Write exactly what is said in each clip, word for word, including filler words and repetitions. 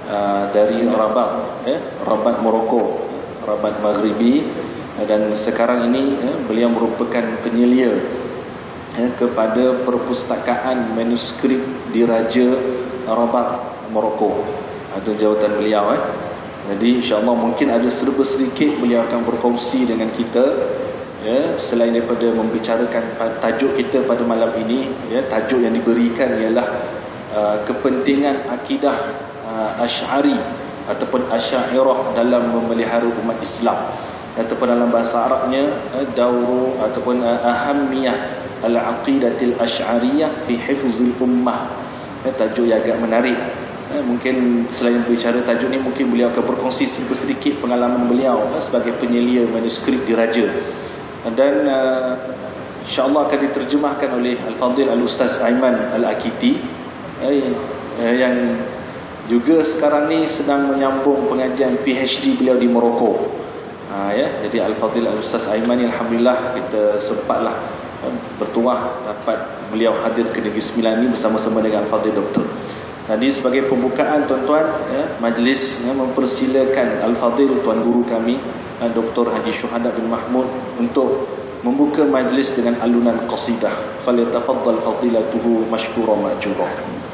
uh, dari Rabat, eh, Rabat Morocco, Rabat Maghribi, dan sekarang ini eh, beliau merupakan penyelia eh, kepada perpustakaan manuskrip diraja Rabat Morocco. Itu jawatan beliau eh. Jadi insya-Allah mungkin ada serba sedikit beliau akan berkongsi dengan kita, ya, selain daripada membicarakan tajuk kita pada malam ini, ya, tajuk yang diberikan ialah uh, kepentingan akidah uh, Asy'ari ataupun Asy'ariyah dalam memelihara umat Islam, ataupun dalam bahasa Arabnya uh, dauru ataupun uh, ahammiyah al-aqidatil asy'ariyah fi hifzil ummah. Ya, tajuk yang agak menarik. Eh, mungkin selain berbicara tajuk ni, mungkin beliau akan berkongsi sedikit pengalaman beliau eh, sebagai penyelia manuskrip diraja, dan uh, insya-Allah akan diterjemahkan oleh Al-Fadhil Al-Ustaz Aiman Al-Akiti eh, eh, yang juga sekarang ni sedang menyambung pengajian P H D beliau di Morocco. Ha, ya, jadi Al-Fadhil Al-Ustaz Aiman, alhamdulillah kita sempatlah eh, bertuah dapat beliau hadir ke Negeri Sembilan ni bersama-sama dengan Al-Fadhil Doktor. Jadi sebagai pembukaan tuan-tuan, ya, majlis ya, mempersilakan Al-Fadhil Tuan Guru kami Doktor Haji Syuhada bin Mahmud untuk membuka majlis dengan alunan qasidah. Falyatafaddal fadilatuhu mashkura ma'jura.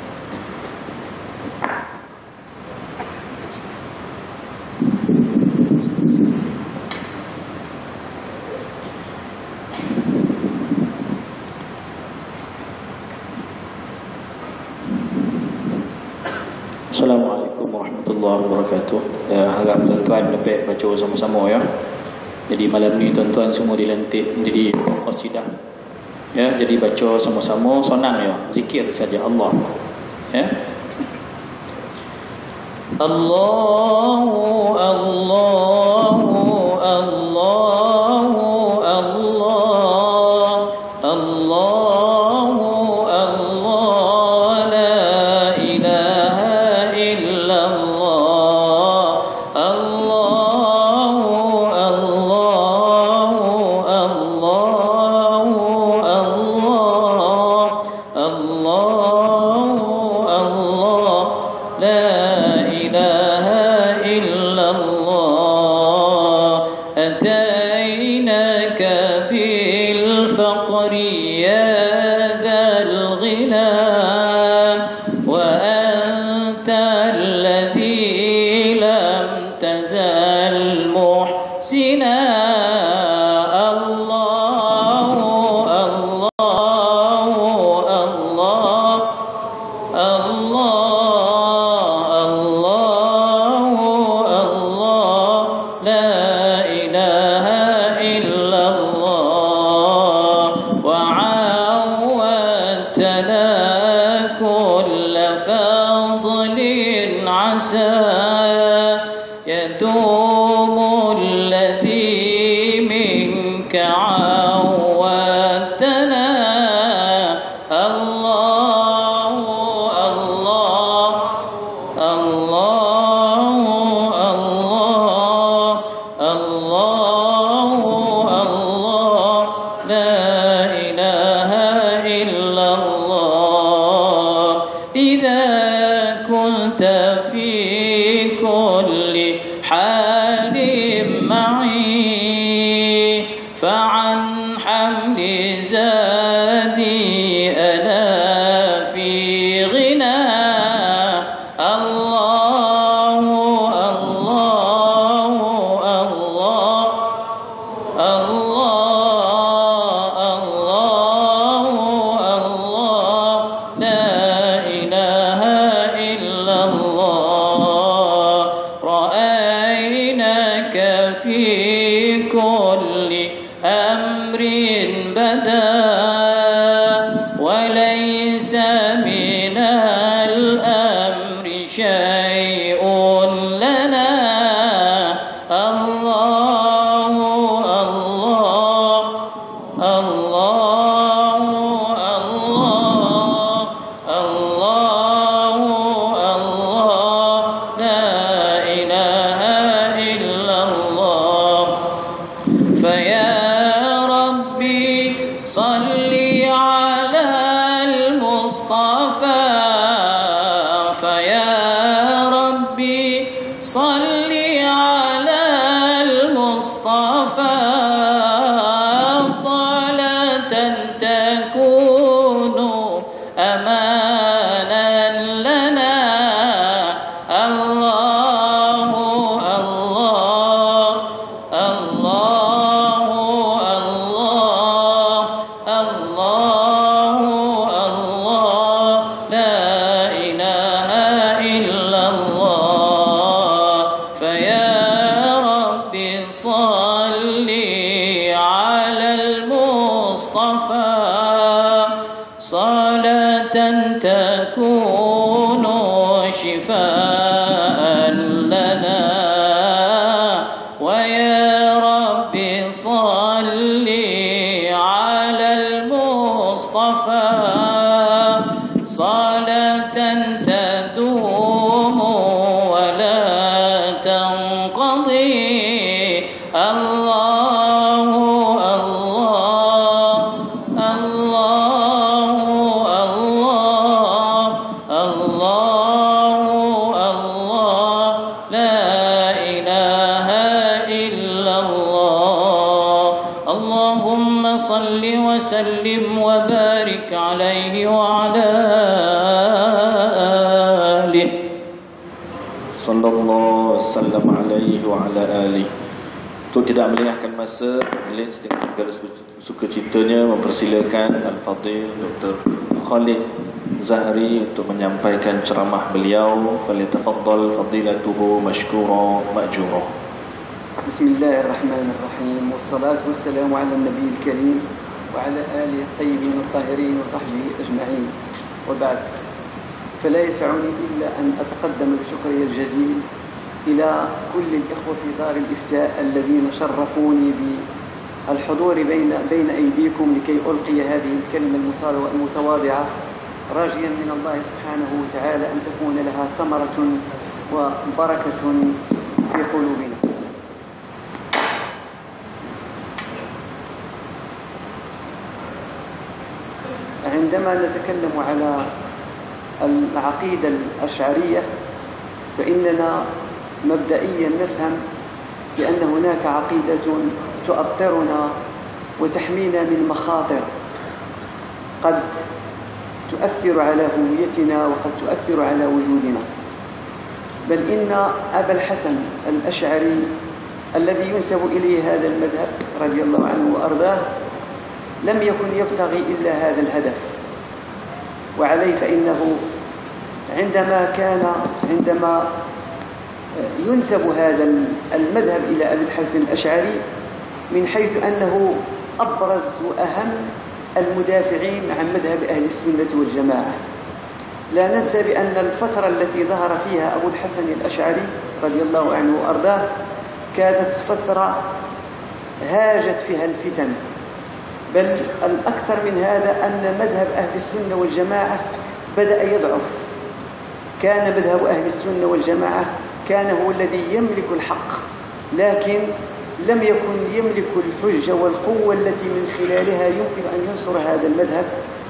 Assalamualaikum warahmatullahi wabarakatuh. Ya, harap tuan-tuan dapat baca sama-sama ya. Jadi malam ni tuan-tuan semua dilantik menjadi qasidah. Ya, jadi baca sama-sama, sonang ya. Zikir saja Allah. Ya. Allahu Allahu Allahu Allah Allah فيا ربي لنا ويا رب صل على المصطفى صلاة تدوم ولا تنقضي الله الله الله الله الله لا إله إلا الله اللهم صل وسلم وبارك عليه وعلى آله sallallahu wasallam alaihi wa ala alihi. Untuk tidak melengahkan masa, majlis dengan segala sukacitanya mempersilakan Al-Fadhil Doktor Khalid Zahri untuk menyampaikan ceramah beliau. Falyatafaddal fadilatuhu mashkura ma'jura. Bismillahirrahmanirrahim. Wassalatu wassalamu ala nabiyyil karim wa ala alihi at-tayyibin at-tahirin wa sahbihi ajma'in. Wa ba'd. فلا يسعني إلا أن أتقدم بشكري الجزيل إلى كل الإخوة في دار الإفتاء الذين شرفوني بالحضور بين بين أيديكم لكي ألقي هذه الكلمة المتواضعة راجيا من الله سبحانه وتعالى أن تكون لها ثمرة وبركة في قلوبنا. عندما نتكلم على العقيدة الأشعرية فإننا مبدئيا نفهم بأن هناك عقيدة تؤطرنا وتحمينا من مخاطر قد تؤثر على هويتنا وقد تؤثر على وجودنا، بل إن أبا الحسن الأشعري الذي ينسب إليه هذا المذهب رضي الله عنه وأرضاه لم يكن يبتغي إلا هذا الهدف، وعليه فإنه عندما كان عندما ينسب هذا المذهب إلى أبي الحسن الأشعري من حيث أنه أبرز وأهم المدافعين عن مذهب أهل السنة والجماعة. لا ننسى بأن الفترة التي ظهر فيها أبو الحسن الأشعري رضي الله عنه وأرضاه كانت فترة هاجت فيها الفتن، بل الأكثر من هذا أن مذهب أهل السنة والجماعة بدأ يضعف. كان مذهب أهل السنة والجماعة كان هو الذي يملك الحق، لكن لم يكن يملك الحجة والقوة التي من خلالها يمكن أن ينصر هذا المذهب،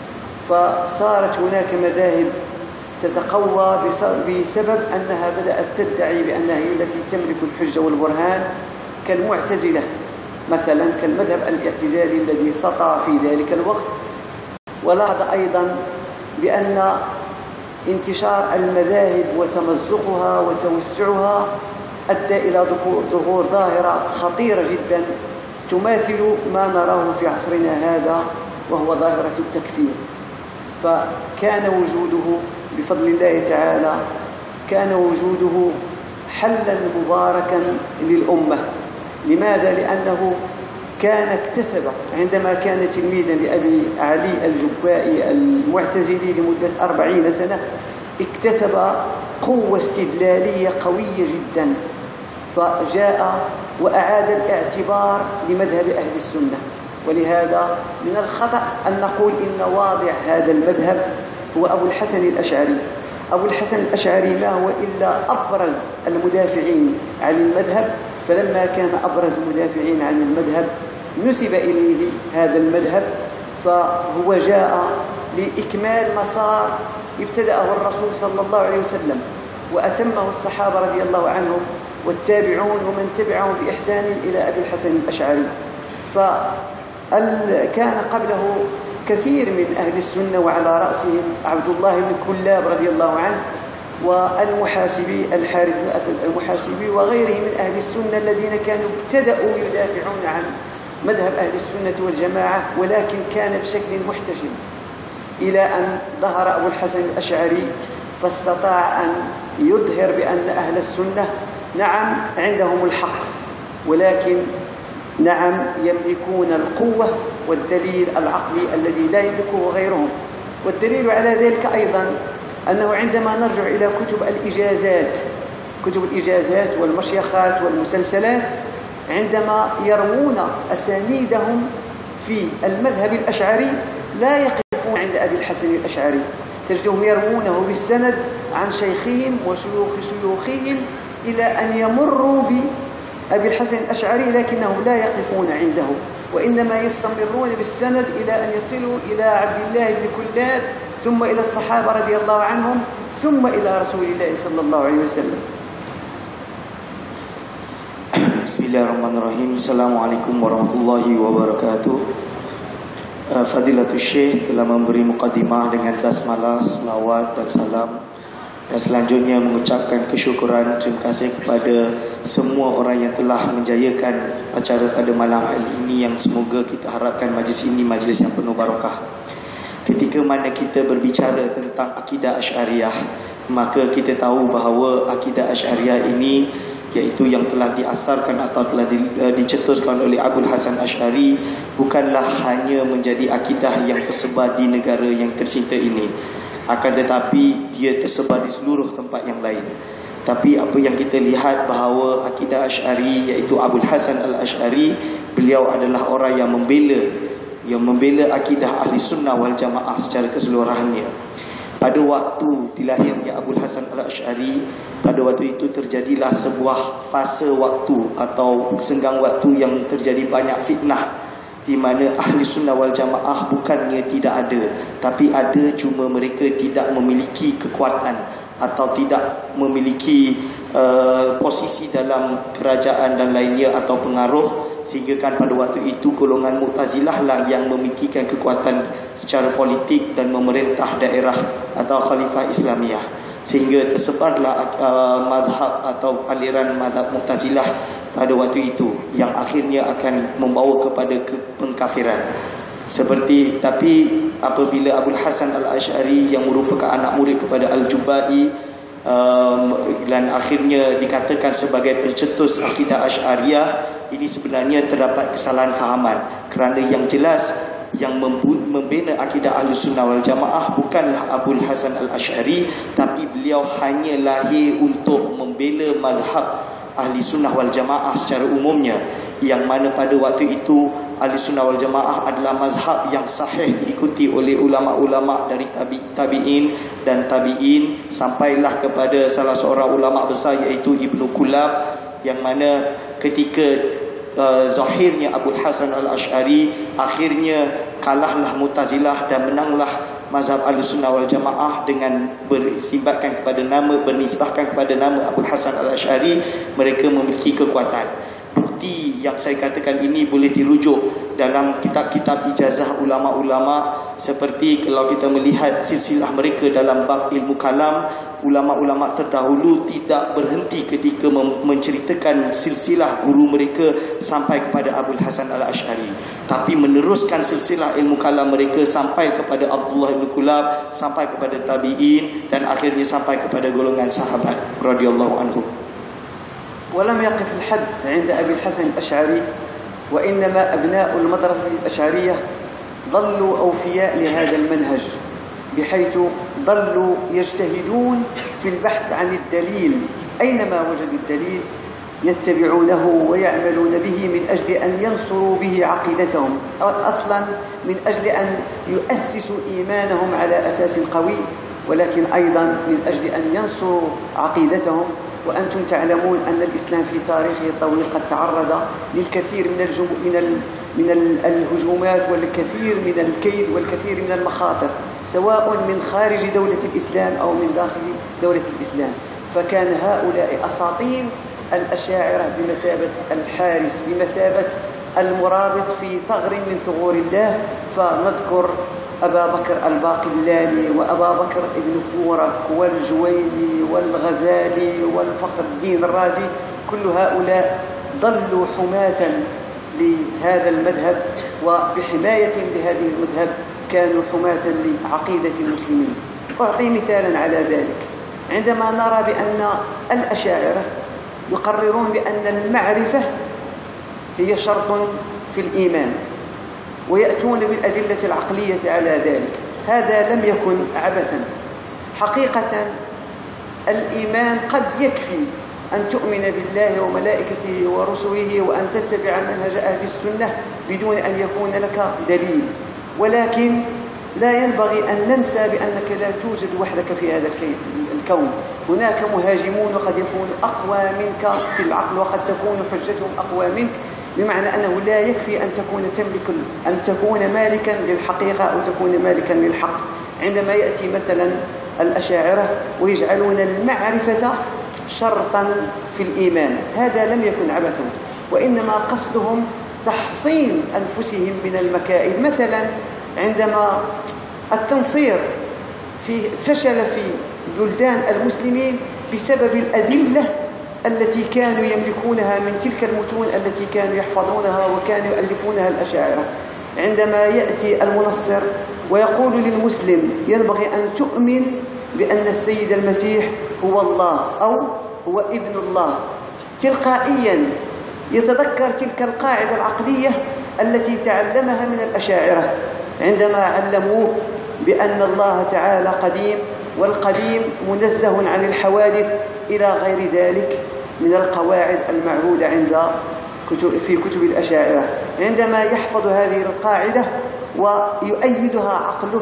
فصارت هناك مذاهب تتقوى بسبب أنها بدأت تدعي بأنها هي التي تملك الحجة والبرهان، كالمعتزلة مثلا، كالمذهب الاعتزالي الذي سطع في ذلك الوقت. ولاحظ أيضا بأن انتشار المذاهب وتمزقها وتوسعها أدى إلى ظهور ظاهرة خطيرة جدا تماثل ما نراه في عصرنا هذا، وهو ظاهرة التكفير. فكان وجوده بفضل الله تعالى كان وجوده حلا مباركا للأمة. لماذا؟ لأنه كان اكتسب عندما كان تلميذا لأبي علي الجبائي المعتزلي لمدة أربعين سنة، اكتسب قوة استدلالية قوية جدا، فجاء وأعاد الاعتبار لمذهب أهل السنة. ولهذا من الخطأ أن نقول إن واضع هذا المذهب هو أبو الحسن الأشعري. أبو الحسن الأشعري ما هو إلا أبرز المدافعين عن المذهب، فلما كان أبرز المدافعين عن المذهب نسب إليه هذا المذهب، فهو جاء لإكمال مسار ابتدأه الرسول صلى الله عليه وسلم وأتمه الصحابة رضي الله عنهم والتابعون ومن تبعهم بإحسان إلى أبي الحسن الأشعري. فكان قبله كثير من أهل السنة وعلى رأسهم عبد الله بن كلاب رضي الله عنه، والمحاسبي الحارث بن أسد المحاسبي وغيره من أهل السنة الذين كانوا ابتدأوا يدافعون عن مذهب أهل السنة والجماعة، ولكن كان بشكل محتشم، إلى أن ظهر أبو الحسن الأشعري فاستطاع أن يظهر بأن أهل السنة نعم عندهم الحق، ولكن نعم يملكون القوة والدليل العقلي الذي لا يملكه غيرهم. والدليل على ذلك أيضا أنه عندما نرجع إلى كتب الإجازات كتب الإجازات والمشيخات والمسلسلات، عندما يرمون أسانيدهم في المذهب الأشعري لا يقفون عند أبي الحسن الأشعري، تجدهم يرمونه بالسند عن شيخهم وشيوخ شيوخهم إلى أن يمروا بأبي الحسن الأشعري، لكنهم لا يقفون عنده، وإنما يستمرون بالسند إلى أن يصلوا إلى عبد الله بن كلاب، ثم إلى الصحابة رضي الله عنهم، ثم إلى رسول الله صلى الله عليه وسلم. Bismillahirrahmanirrahim. Assalamualaikum warahmatullahi wabarakatuh. uh, Fadilatul Syekh telah memberi muqaddimah dengan basmalah, selawat dan salam, dan selanjutnya mengucapkan kesyukuran, terima kasih kepada semua orang yang telah menjayakan acara pada malam hari ini, yang semoga kita harapkan majlis ini majlis yang penuh barakah. Ketika mana kita berbicara tentang akidah Asy'ariyah, maka kita tahu bahawa akidah Asy'ariyah ini, iaitu yang telah diasarkan atau telah di, uh, dicetuskan oleh Abul Hasan Asy'ari, bukanlah hanya menjadi akidah yang tersebar di negara yang tercinta ini, akan tetapi dia tersebar di seluruh tempat yang lain. Tapi apa yang kita lihat bahawa akidah Asy'ari, iaitu Abul Hasan Al-Asy'ari, beliau adalah orang yang membela yang membela akidah Ahli Sunnah wal Jamaah secara keseluruhannya. Pada waktu dilahirnya Abul Hasan Al-Asy'ari, pada waktu itu terjadilah sebuah fase waktu atau senggang waktu yang terjadi banyak fitnah, di mana Ahli Sunnah wal Jamaah bukannya tidak ada, tapi ada, cuma mereka tidak memiliki kekuatan atau tidak memiliki uh, posisi dalam kerajaan dan lainnya atau pengaruh, sehingga kan pada waktu itu golongan Mu'tazilah lah yang memilikikan kekuatan secara politik dan memerintah daerah atau khalifah Islamiyah, sehingga tersebarlah uh, mazhab atau aliran mazhab Mu'tazilah pada waktu itu, yang akhirnya akan membawa kepada pengkafiran. Seperti tapi apabila Abul Hasan Al-Asy'ari yang merupakan anak murid kepada Al-Jubai, um, dan akhirnya dikatakan sebagai pencetus akidah Asy'ariyah, ini sebenarnya terdapat kesalahan fahaman, kerana yang jelas yang membina akidah Ahli Sunnah wal Jamaah bukanlah Abul Hasan Al-Asy'ari, tapi beliau hanya lahir untuk membela mazhab Ahli Sunnah wal Jamaah secara umumnya, yang mana pada waktu itu Ahli Sunnah wal Jamaah adalah mazhab yang sahih diikuti oleh ulama-ulama dari tabi, tabi'in dan tabi'in, sampailah kepada salah seorang ulama besar, iaitu Ibnu Kulab, yang mana ketika Uh, zahirnya Abul Hasan Al-Asy'ari, akhirnya kalahlah Mu'tazilah dan menanglah mazhab Ahlussunnah wal Jamaah dengan berisbatkan kepada nama, bernisbahkan kepada nama Abul Hasan Al-Asy'ari. Mereka memiliki kekuatan. Bukti yang saya katakan ini boleh dirujuk dalam kitab-kitab ijazah ulama-ulama, seperti kalau kita melihat silsilah mereka dalam bab ilmu kalam, ulama-ulama terdahulu tidak berhenti ketika menceritakan silsilah guru mereka sampai kepada Abul Hasan Al-Asy'ari, tapi meneruskan silsilah ilmu kalam mereka sampai kepada Abdullah bin Kulab, sampai kepada tabi'in, dan akhirnya sampai kepada golongan sahabat radhiyallahu anhum. ولم يقف الحد عند أبي الحسن الأشعري، وإنما أبناء المدرسة الأشعرية ظلوا أوفياء لهذا المنهج، بحيث ظلوا يجتهدون في البحث عن الدليل، أينما وجدوا الدليل يتبعونه ويعملون به من أجل أن ينصروا به عقيدتهم، أصلا من أجل أن يؤسسوا إيمانهم على أساس قوي، ولكن أيضا من أجل أن ينصروا عقيدتهم. وأنتم تعلمون أن الإسلام في تاريخه الطويل قد تعرض للكثير من الجم... من ال... من الهجومات والكثير من الكيد والكثير من المخاطر، سواء من خارج دولة الإسلام أو من داخل دولة الإسلام. فكان هؤلاء أساطين الأشاعرة بمثابة الحارس، بمثابة المرابط في ثغر من ثغور الله. فنذكر أبا بكر الباقلاني وأبا بكر ابن فورك والجويني والغزالي والفخر الدين الرازي، كل هؤلاء ضلوا حماة لهذا المذهب، وبحمايتهم لهذه المذهب كانوا حماة لعقيدة المسلمين. أعطي مثالا على ذلك، عندما نرى بأن الأشاعرة يقررون بأن المعرفة هي شرط في الإيمان، ويأتون بالأدلة العقلية على ذلك، هذا لم يكن عبثا، حقيقة الإيمان قد يكفي أن تؤمن بالله وملائكته ورسله وأن تتبع منهج أهل السنة بدون أن يكون لك دليل، ولكن لا ينبغي أن ننسى بأنك لا توجد وحدك في هذا الكون. هناك مهاجمون قد يكون أقوى منك في العقل وقد تكون حجتهم أقوى منك، بمعنى أنه لا يكفي أن تكون تملك أن تكون مالكا للحقيقة أو تكون مالكا للحق. عندما يأتي مثلا الأشاعرة ويجعلون المعرفة شرطا في الإيمان، هذا لم يكن عبثا، وإنما قصدهم تحصين أنفسهم من المكائد. مثلا عندما التنصير في فشل في بلدان المسلمين بسبب الأدلة التي كانوا يملكونها من تلك المتون التي كانوا يحفظونها وكانوا يؤلفونها الأشاعرة. عندما يأتي المنصر ويقول للمسلم ينبغي أن تؤمن بأن السيد المسيح هو الله أو هو ابن الله، تلقائيا يتذكر تلك القاعدة العقلية التي تعلمها من الأشاعرة عندما علموه بأن الله تعالى قديم، والقديم منزه عن الحوادث إلى غير ذلك من القواعد المعهودة عند كتب في كتب الأشاعرة. عندما يحفظ هذه القاعدة ويؤيدها عقله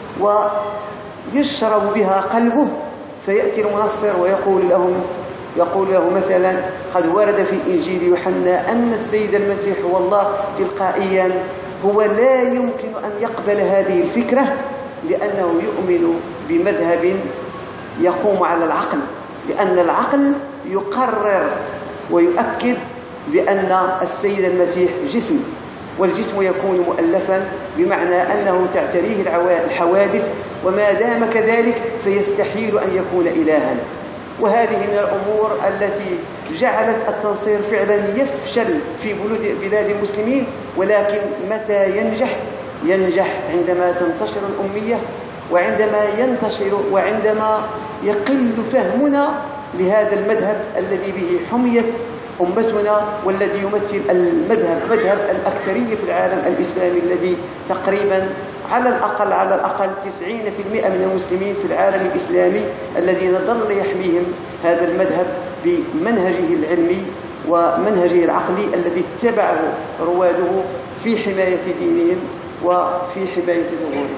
ويشرب بها قلبه، فيأتي المنصر ويقول لهم يقول له مثلا قد ورد في إنجيل يوحنا أن السيد المسيح هو الله، تلقائيا هو لا يمكن أن يقبل هذه الفكرة لأنه يؤمن بمذهب يقوم على العقل، لأن العقل يقرر ويؤكد بأن السيد المسيح جسم، والجسم يكون مؤلفا بمعنى أنه تعتريه الحوادث، وما دام كذلك فيستحيل أن يكون إلها. وهذه من الأمور التي جعلت التنصير فعلا يفشل في بلاد المسلمين، ولكن متى ينجح؟ ينجح عندما تنتشر الأمية، وعندما ينتشر وعندما يقل فهمنا لهذا المذهب الذي به حميت أمتنا، والذي يمثل المذهب مذهب الأكثرية في العالم الإسلامي، الذي تقريبا على الأقل على الأقل تسعين بالمئة من المسلمين في العالم الإسلامي الذين ظل يحميهم هذا المذهب بمنهجه العلمي ومنهجه العقلي الذي اتبعه رواده في حماية دينهم وفي حماية ظهورهم.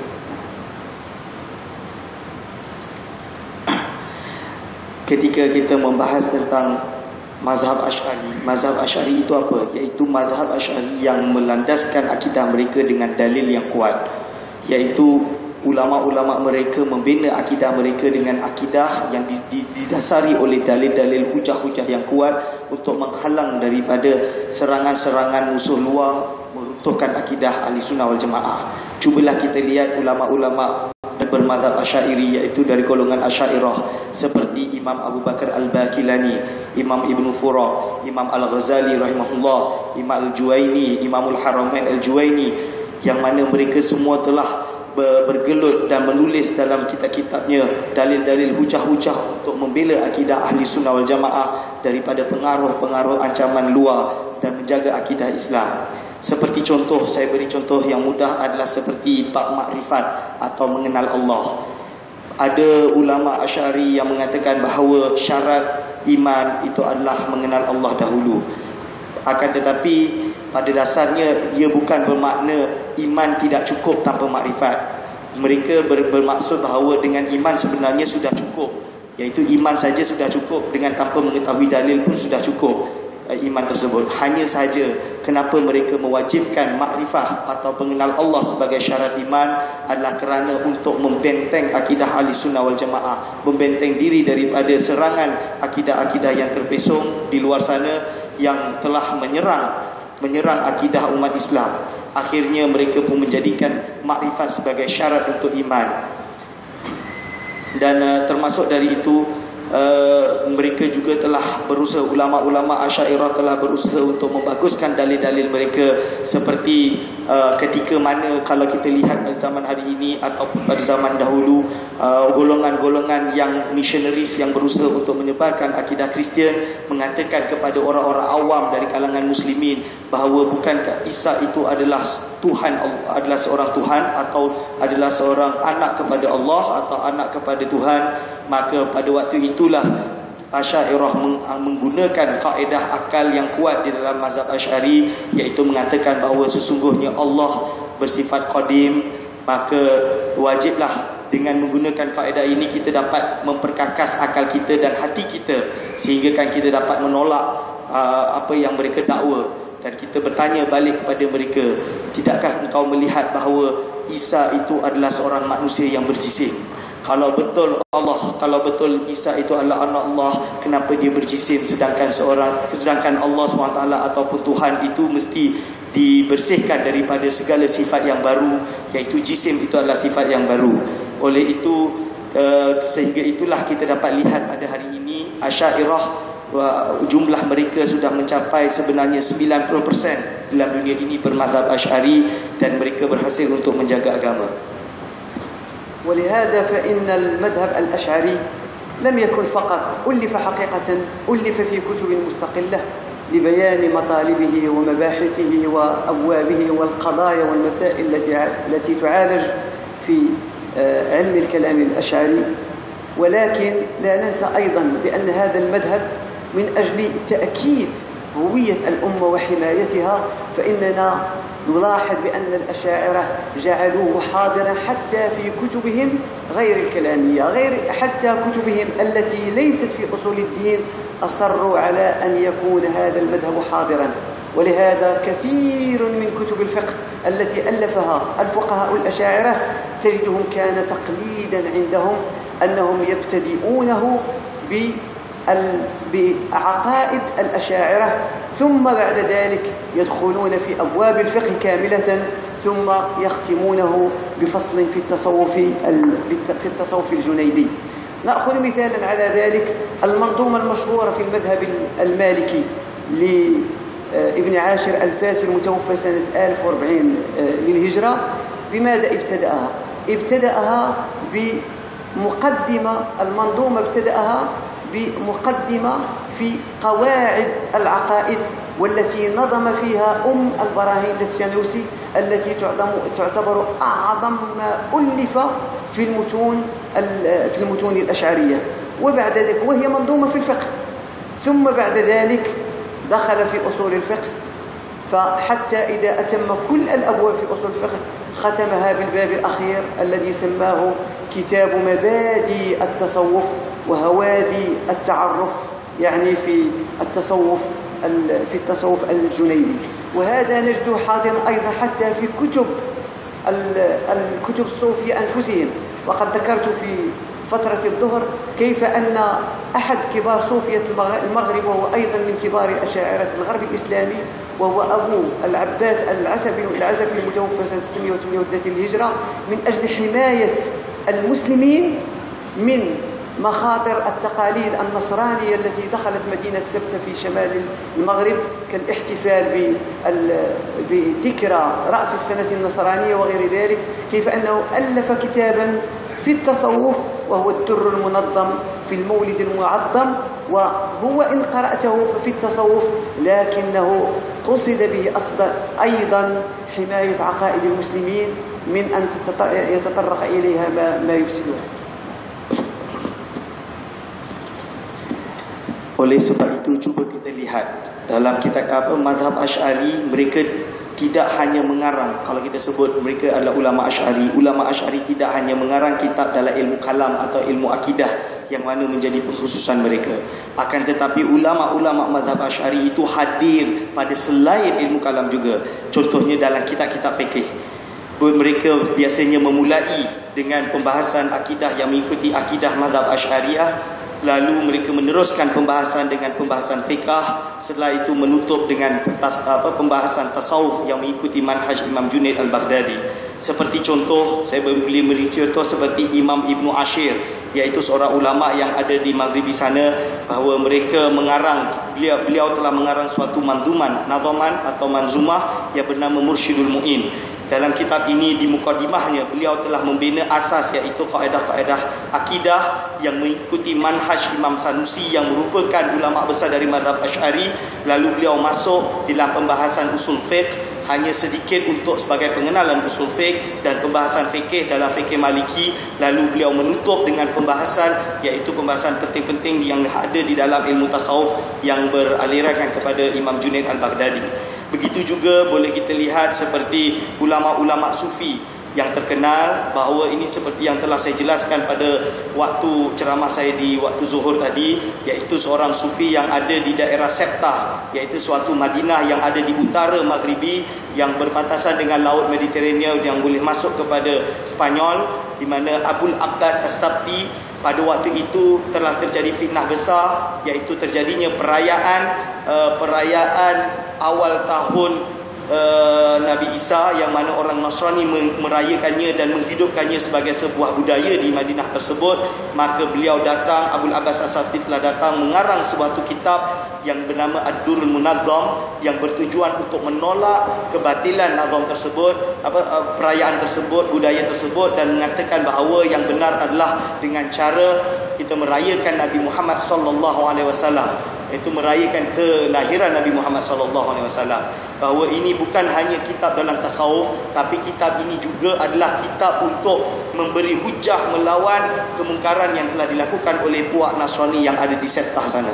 Ketika kita membahas tentang mazhab Asy'ari, mazhab Asy'ari itu apa? Iaitu mazhab Asy'ari yang melandaskan akidah mereka dengan dalil yang kuat, iaitu ulama-ulama mereka membina akidah mereka dengan akidah yang didasari oleh dalil-dalil hujah-hujah yang kuat untuk menghalang daripada serangan-serangan musuh luar meruntuhkan akidah Ahli Sunnah wal Jamaah. Cubalah kita lihat ulama-ulama bermazhab Asy'ari, iaitu dari golongan Asy'ariyah seperti Imam Abu Bakar Al-Baqilani, Imam Ibn Fura, Imam Al-Ghazali rahimahullah, Imam Al-Juwaini, Imamul Haramain Al-Juwaini, yang mana mereka semua telah bergelut dan menulis dalam kitab-kitabnya dalil-dalil hujah-hujah untuk membela akidah Ahli Sunnah wal Jamaah daripada pengaruh-pengaruh ancaman luar dan menjaga akidah Islam. Seperti contoh, saya beri contoh yang mudah adalah seperti bab makrifat atau mengenal Allah. Ada ulama Asy'ari yang mengatakan bahawa syarat iman itu adalah mengenal Allah dahulu. Akan tetapi pada dasarnya ia bukan bermakna iman tidak cukup tanpa makrifat. Mereka ber, bermaksud bahawa dengan iman sebenarnya sudah cukup, iaitu iman saja sudah cukup, dengan tanpa mengetahui dalil pun sudah cukup iman tersebut. Hanya saja kenapa mereka mewajibkan makrifah atau pengenal Allah sebagai syarat iman adalah kerana untuk membenteng akidah Ahli Sunnah wal Jamaah, membenteng diri daripada serangan akidah-akidah yang terpesong di luar sana yang telah menyerang menyerang akidah umat Islam. Akhirnya mereka pun menjadikan makrifat sebagai syarat untuk iman. Dan uh, termasuk dari itu Uh, mereka juga telah berusaha, ulama-ulama Asy'ariyah telah berusaha untuk membaguskan dalil-dalil mereka, seperti uh, ketika mana kalau kita lihat pada zaman hari ini ataupun pada zaman dahulu, uh, golongan-golongan yang missionaries yang berusaha untuk menyebarkan akidah Kristian mengatakan kepada orang-orang awam dari kalangan muslimin bahawa bukankah Isa itu adalah Tuhan, adalah seorang Tuhan atau adalah seorang anak kepada Allah atau anak kepada Tuhan. Maka pada waktu itulah Asy'ariyah menggunakan kaedah akal yang kuat di dalam mazhab Asy'ari, iaitu mengatakan bahawa sesungguhnya Allah bersifat qadim. Maka wajiblah dengan menggunakan kaedah ini kita dapat memperkakas akal kita dan hati kita, sehingga kan kita dapat menolak uh, apa yang mereka dakwa. Dan kita bertanya balik kepada mereka, tidakkah engkau melihat bahawa Isa itu adalah seorang manusia yang berjisim? Kalau betul Allah, kalau betul Isa itu adalah anak Allah, kenapa dia berjisim? Sedangkan seorang, sedangkan Allah subhanahu wa taala ataupun Tuhan itu mesti dibersihkan daripada segala sifat yang baru, iaitu jisim itu adalah sifat yang baru. Oleh itu, uh, sehingga itulah kita dapat lihat pada hari ini Asy'ariyah, uh, jumlah mereka sudah mencapai sebenarnya sembilan puluh peratus dalam dunia ini bermazhab Asy'ari, dan mereka berhasil untuk menjaga agama. ولهذا فإن المذهب الأشعري لم يكن فقط ألف حقيقة ألف في كتب مستقلة لبيان مطالبه ومباحثه وأبوابه والقضايا والمسائل التي التي تعالج في علم الكلام الأشعري، ولكن لا ننسى أيضا بأن هذا المذهب من أجل تأكيد هوية الأمة وحمايتها، فإننا نلاحظ بأن الأشاعرة جعلوه حاضرا حتى في كتبهم غير الكلامية، غير حتى كتبهم التي ليست في أصول الدين أصروا على أن يكون هذا المذهب حاضرا. ولهذا كثير من كتب الفقه التي ألفها الفقهاء الأشاعرة تجدهم كان تقليدا عندهم أنهم يبتدئونه بعقائد الأشاعرة، ثم بعد ذلك يدخلون في أبواب الفقه كاملة، ثم يختمونه بفصل في التصوف في التصوف الجنيدي. نأخذ مثالا على ذلك المنظومة المشهورة في المذهب المالكي لابن عاشر الفاسي المتوفى سنة ألف وأربعين للهجرة. بماذا ابتدأها؟ ابتدأها بمقدمة، المنظومة ابتدأها بمقدمة في قواعد العقائد، والتي نظم فيها أم البراهين للسنوسي التي تعتبر أعظم ما ألف في المتون في المتون الأشعرية. وبعد ذلك وهي منظومة في الفقه، ثم بعد ذلك دخل في أصول الفقه، فحتى إذا أتم كل الأبواب في أصول الفقه ختمها بالباب الأخير الذي سماه كتاب مبادئ التصوف وهوادي التعرف، يعني في التصوف في التصوف الجنيدي. وهذا نجده حاضرا أيضا حتى في كتب الكتب الصوفية أنفسهم. وقد ذكرت في فترة الظهر كيف أن أحد كبار صوفية المغرب، وهو أيضا من كبار أشاعرة الغرب الإسلامي، وهو أبو العباس العسفي العزفي المتوفى سنة ستمائة وثمانية وثلاثين للهجرة، من أجل حماية المسلمين من مخاطر التقاليد النصرانية التي دخلت مدينة سبتة في شمال المغرب، كالاحتفال بذكرى رأس السنة النصرانية وغير ذلك، كيف أنه ألف كتابا في التصوف وهو الدر المنظم في المولد المعظم. وهو إن قرأته في التصوف لكنه قصد به أصلا أيضا حماية عقائد المسلمين من أن يتطرق إليها ما يفسدها. Oleh sebab itu, cuba kita lihat dalam kitab apa mazhab Asy'ari, mereka tidak hanya mengarang, kalau kita sebut mereka adalah ulama Asy'ari, ulama Asy'ari tidak hanya mengarang kitab dalam ilmu kalam atau ilmu akidah yang mana menjadi pengkhususan mereka, akan tetapi ulama-ulama mazhab Asy'ari itu hadir pada selain ilmu kalam juga. Contohnya dalam kitab-kitab fikih, mereka biasanya memulai dengan pembahasan akidah yang mengikuti akidah mazhab Asy'ariyah, lalu mereka meneruskan pembahasan dengan pembahasan fiqh, setelah itu menutup dengan tas, apa, pembahasan tasawuf yang mengikuti manhaj Imam Junaid al-Baghdadi. Seperti contoh, saya boleh beri contoh seperti Imam Ibnu Ashir. iaitu seorang ulama yang ada di Maghribi sana, bahawa mereka mengarang, beliau, beliau telah mengarang suatu manzuman, nazaman atau manzumah yang bernama Mursyidul Mu'in. Dalam kitab ini, di mukadimahnya, beliau telah membina asas, iaitu kaedah-kaedah akidah yang mengikuti manhaj Imam Sanusi yang merupakan ulama besar dari mazhab Asy'ari. Lalu beliau masuk dalam pembahasan usul fiqh, hanya sedikit untuk sebagai pengenalan usul fiqh dan pembahasan fikih dalam fikih Maliki. Lalu beliau menutup dengan pembahasan, iaitu pembahasan penting-penting yang ada di dalam ilmu tasawuf yang beralirankan kepada Imam Junaid Al-Baghdadi. Begitu juga boleh kita lihat seperti ulama-ulama sufi yang terkenal, bahawa ini seperti yang telah saya jelaskan pada waktu ceramah saya di waktu zuhur tadi, iaitu seorang sufi yang ada di daerah Septah, iaitu suatu Madinah yang ada di utara Maghribi yang berbatasan dengan Laut Mediterania yang boleh masuk kepada Spanyol, di mana Abul Abbas As-Sabti pada waktu itu telah terjadi fitnah besar, iaitu terjadinya perayaan uh, perayaan awal tahun uh, Nabi Isa, yang mana orang Nasrani merayakannya dan menghidupkannya sebagai sebuah budaya di Madinah tersebut. Maka beliau datang, Abul Abbas As-Sabti telah datang mengarang sebuah kitab yang bernama Ad-Durrul Munazzam, yang bertujuan untuk menolak kebatilan nazam tersebut, apa uh, perayaan tersebut, budaya tersebut, dan mengatakan bahawa yang benar adalah dengan cara kita merayakan Nabi Muhammad sallallahu alaihi wasallam, iaitu merayakan kelahiran Nabi Muhammad sallallahu alaihi wasallam. Bahawa ini bukan hanya kitab dalam tasawuf, tapi kitab ini juga adalah kitab untuk memberi hujah melawan kemungkaran yang telah dilakukan oleh puak Nasrani yang ada di Septah sana.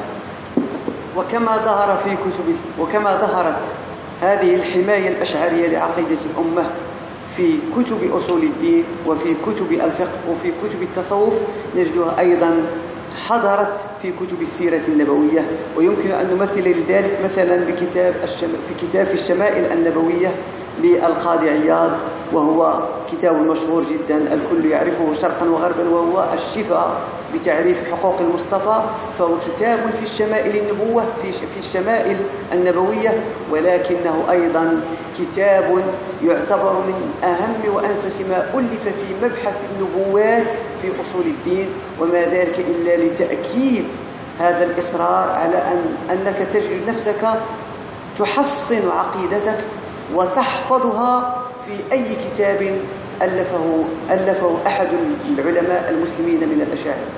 وكما ظهر في كتب وكما ظهرت هذه الحماية الأشعرية لعقيدة الأمة في كتب أصول الدين وفي كتب الفقه وفي كتب التصوف، نجدها أيضا حضرت في كتب السيرة النبوية. ويمكن أن نمثل لذلك مثلا بكتاب الشم... في كتاب في الشمائل النبوية للقاضي عياض، وهو كتاب مشهور جدا الكل يعرفه شرقا وغربا، وهو الشفاء بتعريف حقوق المصطفى. فهو كتاب في الشمائل النبوة في في الشمائل النبوية، ولكنه أيضا كتاب يعتبر من أهم وأنفس ما ألف في مبحث النبوات في أصول الدين، وما ذلك إلا لتأكيد هذا الإصرار على أن أنك تجد نفسك تحصن عقيدتك وتحفظها في أي كتاب ألفه ألفه أحد العلماء المسلمين من الأشاعرة.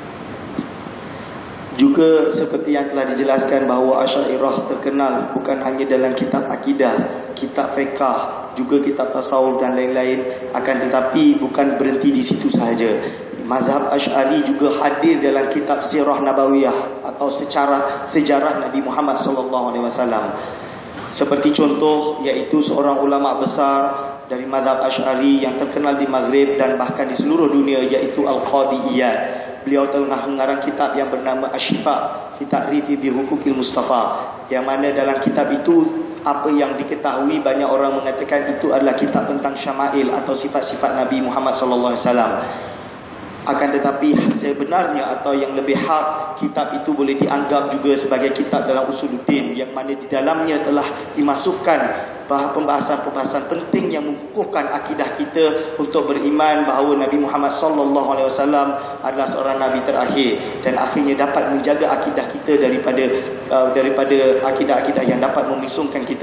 Juga seperti yang telah dijelaskan bahawa Asy'ariyah terkenal bukan hanya dalam kitab akidah, kitab fiqh, juga kitab tasawuf dan lain-lain, akan tetapi bukan berhenti di situ sahaja. Mazhab Asy'ari juga hadir dalam kitab Sirah Nabawiyah atau secara sejarah Nabi Muhammad sallallahu alaihi wasallam. Seperti contoh, iaitu seorang ulama besar dari mazhab Asy'ari yang terkenal di Maghrib dan bahkan di seluruh dunia, iaitu Al-Qadi Iyad. Beliau telah mengarang kitab yang bernama Asy-Syifa fi Ta'rifi bi Huquqil Mustafa, yang mana dalam kitab itu apa yang diketahui banyak orang mengatakan itu adalah kitab tentang syama'il atau sifat-sifat Nabi Muhammad sallallahu alaihi wasallam. Akan tetapi sebenarnya atau yang lebih hak, kitab itu boleh dianggap juga sebagai kitab dalam usuluddin, yang mana di dalamnya telah dimasukkan pembahasan-pembahasan penting yang mengukuhkan akidah kita untuk beriman bahawa Nabi Muhammad sallallahu alaihi wasallam adalah seorang nabi terakhir, dan akhirnya dapat menjaga akidah kita daripada uh, daripada akidah-akidah yang dapat memisungkan kita.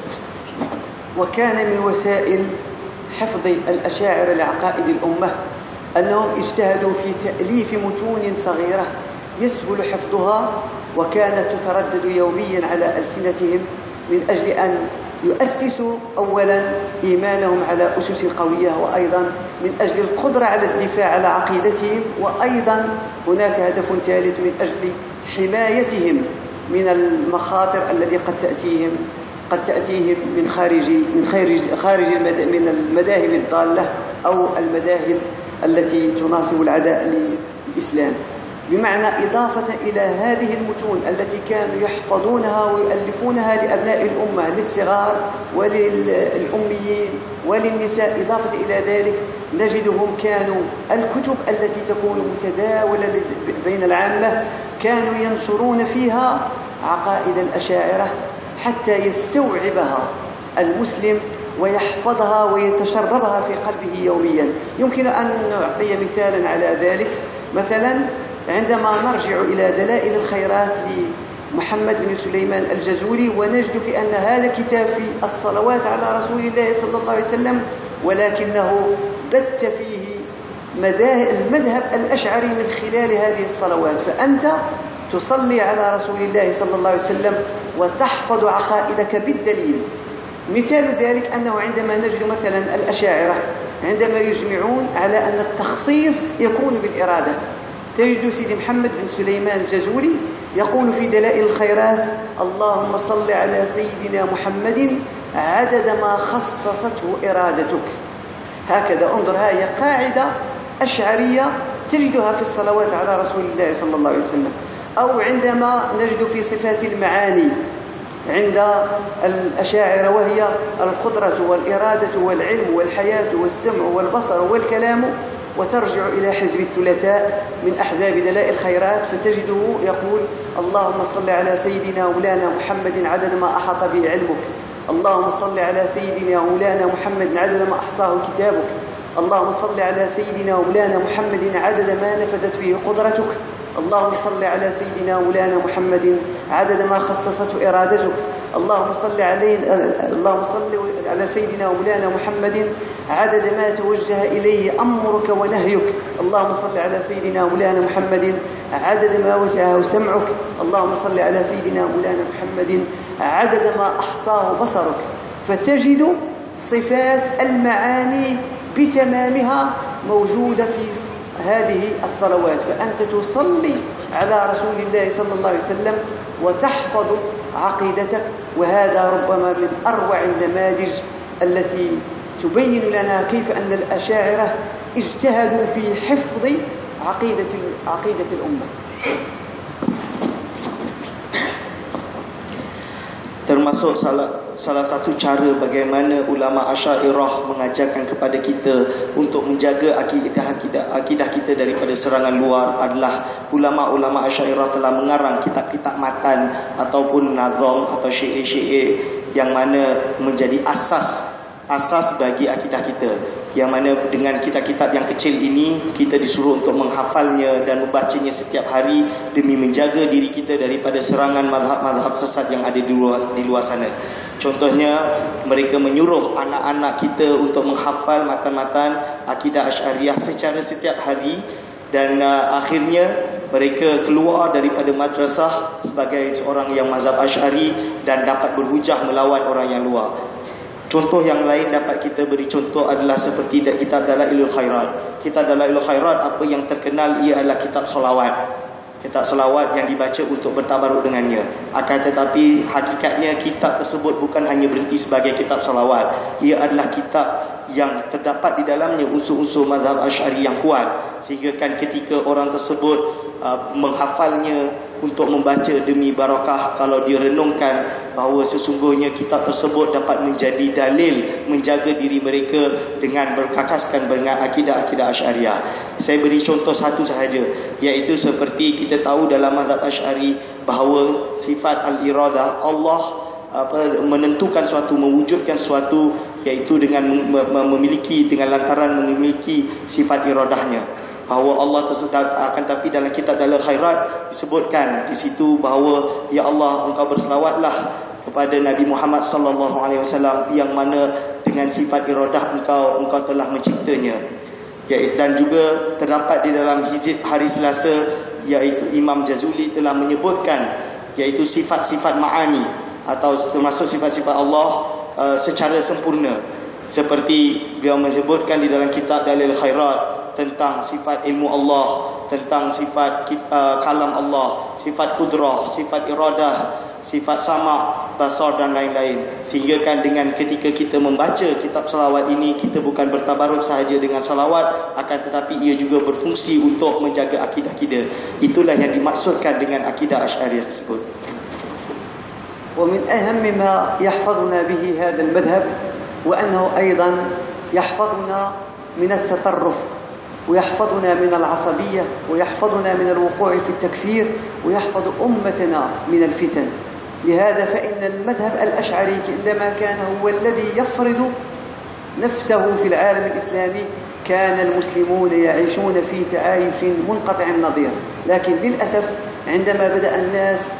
وكان من وسائل حفظ الأشاعرة لعقائد الأمة أنهم اجتهدوا في تأليف متون صغيرة يسهل حفظها، وكانت تتردد يوميا على ألسنتهم من أجل أن يؤسسوا أولا إيمانهم على أسس قوية، وأيضا من أجل القدرة على الدفاع على عقيدتهم، وأيضا هناك هدف ثالث من أجل حمايتهم من المخاطر التي قد تأتيهم قد تأتيهم من خارج من خارج خارج من المذاهب الضالة أو المذاهب التي تناصب العداء للإسلام. بمعنى إضافة إلى هذه المتون التي كانوا يحفظونها ويؤلفونها لأبناء الأمة، للصغار وللأميين وللنساء، إضافة إلى ذلك نجدهم كانوا الكتب التي تكون متداولة بين العامة كانوا ينشرون فيها عقائد الأشاعرة حتى يستوعبها المسلم ويحفظها ويتشربها في قلبه يوميا. يمكن أن نعطي مثالا على ذلك. مثلا عندما نرجع إلى دلائل الخيرات لمحمد بن سليمان الجزولي ونجد في أن هذا كتاب في الصلوات على رسول الله صلى الله عليه وسلم، ولكنه بت فيه المذهب الأشعري من خلال هذه الصلوات. فأنت تصلي على رسول الله صلى الله عليه وسلم وتحفظ عقائدك بالدليل. مثال ذلك أنه عندما نجد مثلا الأشاعرة عندما يجمعون على أن التخصيص يكون بالإرادة، تجد سيدي محمد بن سليمان الجزولي يقول في دلائل الخيرات: اللهم صل على سيدنا محمد عدد ما خصصته إرادتك. هكذا انظر، هذه قاعدة أشعرية تجدها في الصلوات على رسول الله صلى الله عليه وسلم. أو عندما نجد في صفات المعاني عند الأشاعرة وهي القدرة والإرادة والعلم والحياة والسمع والبصر والكلام، وترجع إلى حزب الثلاثاء من أحزاب دلائل الخيرات فتجده يقول: اللهم صل على سيدنا مولانا محمد عدد ما أحاط به علمك، اللهم صل على سيدنا مولانا محمد عدد ما أحصاه كتابك، اللهم صل على سيدنا مولانا محمد عدد ما نفذت به قدرتك، اللهم صل على سيدنا مولانا محمد عدد ما خصصته إرادتك، اللهم صل علينا اللهم صل على سيدنا مولانا محمد عدد ما توجه إليه أمرك ونهيك، اللهم صل على سيدنا مولانا محمد عدد ما وسعه سمعك، اللهم صل على سيدنا مولانا محمد عدد ما أحصاه بصرك. فتجد صفات المعاني بتمامها موجودة في هذه الصلوات. فأنت تصلي على رسول الله صلى الله عليه وسلم وتحفظ عقيدتك، وهذا ربما من أروع النماذج التي تبين لنا كيف أن الأشاعرة اجتهدوا في حفظ عقيدة عقيدة الأمة. Termasuk salah, salah satu cara bagaimana ulama Asy'ariyah mengajarkan kepada kita untuk menjaga akidah-akidah akidah kita daripada serangan luar adalah ulama-ulama Asy'ariyah telah mengarang kitab-kitab matan ataupun nazam atau syair-syair yang mana menjadi asas asas bagi akidah kita, yang mana dengan kitab-kitab yang kecil ini kita disuruh untuk menghafalnya dan membacanya setiap hari demi menjaga diri kita daripada serangan mazhab-mazhab sesat yang ada di luar, di luar sana. Contohnya, mereka menyuruh anak-anak kita untuk menghafal matan-matan akidah Asy'ariyah secara setiap hari, dan uh, akhirnya mereka keluar daripada madrasah sebagai seorang yang mazhab Asy'ari dan dapat berhujah melawan orang yang luar. Contoh yang lain dapat kita beri contoh adalah seperti kitab Dalailul Khairat. Kitab Dalailul Khairat, apa yang terkenal ia adalah kitab solawat. Kitab solawat yang dibaca untuk bertabaruk dengannya. Akan tetapi hakikatnya kitab tersebut bukan hanya berhenti sebagai kitab solawat. Ia adalah kitab yang terdapat di dalamnya unsur-unsur mazhab Asy'ari yang kuat, sehingga kan ketika orang tersebut uh, menghafalnya untuk membaca demi barakah, kalau direnungkan bahawa sesungguhnya kitab tersebut dapat menjadi dalil menjaga diri mereka dengan berkakaskan dengan akidah-akidah Asy'ariyah. Saya beri contoh satu sahaja, iaitu seperti kita tahu dalam mazhab Asy'ari bahawa sifat al-iradah, Allah apa, menentukan suatu, mewujudkan suatu, iaitu dengan memiliki, dengan lantaran memiliki sifat iradahnya. Bahawa Allah tersebut, akan tapi dalam kitab Dalil Khairat disebutkan di situ bahawa ya Allah, engkau berselawatlah kepada Nabi Muhammad sallallahu alaihi wasallam yang mana dengan sifat iradah engkau engkau telah menciptanya. Dan juga terdapat di dalam hizib hari Selasa, iaitu Imam Jazuli telah menyebutkan iaitu sifat-sifat ma'ani atau termasuk sifat-sifat Allah uh, secara sempurna, seperti beliau menyebutkan di dalam kitab Dalil Khairat tentang sifat ilmu Allah, tentang sifat uh, kalam Allah, sifat kudrah, sifat iradah, sifat sama, basar dan lain-lain. Sehingga kan dengan ketika kita membaca kitab salawat ini, kita bukan bertabaruk sahaja dengan salawat, akan tetapi ia juga berfungsi untuk menjaga akidah kita. Itulah yang dimaksudkan dengan akidah Asy'ariyah tersebut. ومن أهم ما يحفظنا به هذا المذهب وأنه أيضا يحفظنا من التطرف، ويحفظنا من العصبية، ويحفظنا من الوقوع في التكفير، ويحفظ أمتنا من الفتن. لهذا فإن المذهب الأشعري عندما كان هو الذي يفرض نفسه في العالم الإسلامي كان المسلمون يعيشون في تعايش منقطع النظير، لكن للأسف عندما بدأ الناس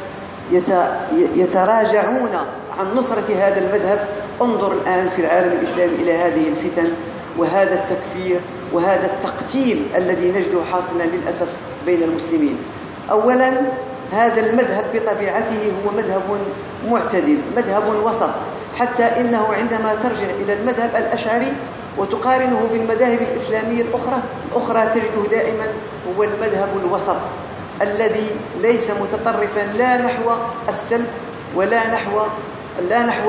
يتراجعون عن نصرة هذا المذهب، انظر الآن في العالم الإسلامي إلى هذه الفتن وهذا التكفير وهذا التقتيل الذي نجده حاصلا للأسف بين المسلمين. أولا هذا المذهب بطبيعته هو مذهب معتدل، مذهب وسط، حتى إنه عندما ترجع إلى المذهب الأشعري وتقارنه بالمذاهب الإسلامية الأخرى الأخرى تجده دائما هو المذهب الوسط الذي ليس متطرفا لا نحو السلب ولا نحو لا نحو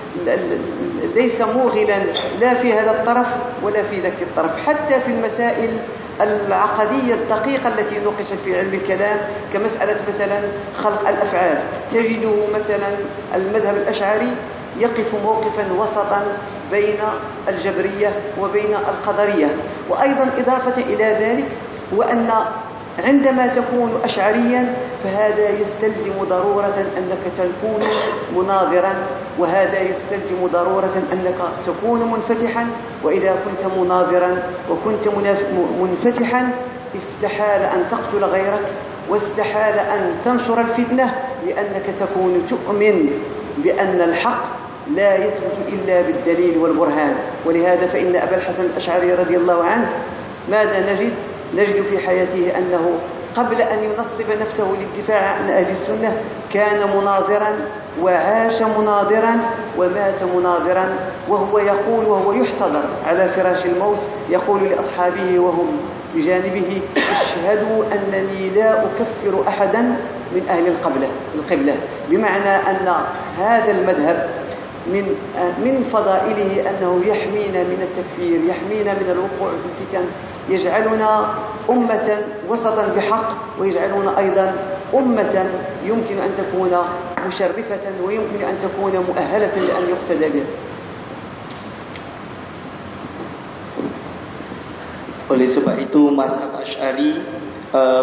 ليس موغلا لا في هذا الطرف ولا في ذاك الطرف. حتى في المسائل العقدية الدقيقة التي نوقشت في علم الكلام كمسألة مثلا خلق الأفعال، تجده مثلا المذهب الأشعري يقف موقفا وسطا بين الجبرية وبين القدرية. وأيضا إضافة إلى ذلك هو أن عندما تكون أشعريا فهذا يستلزم ضرورة أنك تكون مناظرا، وهذا يستلزم ضرورة أنك تكون منفتحا، وإذا كنت مناظرا وكنت منفتحا استحال أن تقتل غيرك واستحال أن تنشر الفتنة، لأنك تكون تؤمن بأن الحق لا يثبت إلا بالدليل والبرهان. ولهذا فإن أبا الحسن الأشعري رضي الله عنه ماذا نجد؟ نجد في حياته أنه قبل أن ينصب نفسه للدفاع عن أهل السنة كان مناظرا وعاش مناظرا ومات مناظرا، وهو يقول وهو يحتضر على فراش الموت يقول لأصحابه وهم بجانبه: اشهدوا أنني لا أكفر أحدا من أهل القبلة القبلة. بمعنى أن هذا المذهب من من فضائله أنه يحمينا من التكفير، يحمينا من الوقوع في الفتن، يجعلنا أمة وسطا بحق، ويجعلنا أيضا أمة يمكن أن تكون مشرفة ويمكن أن تكون مؤهلة لأن يقتدى بها. Oleh sebab itu mazhab Asy'ari uh,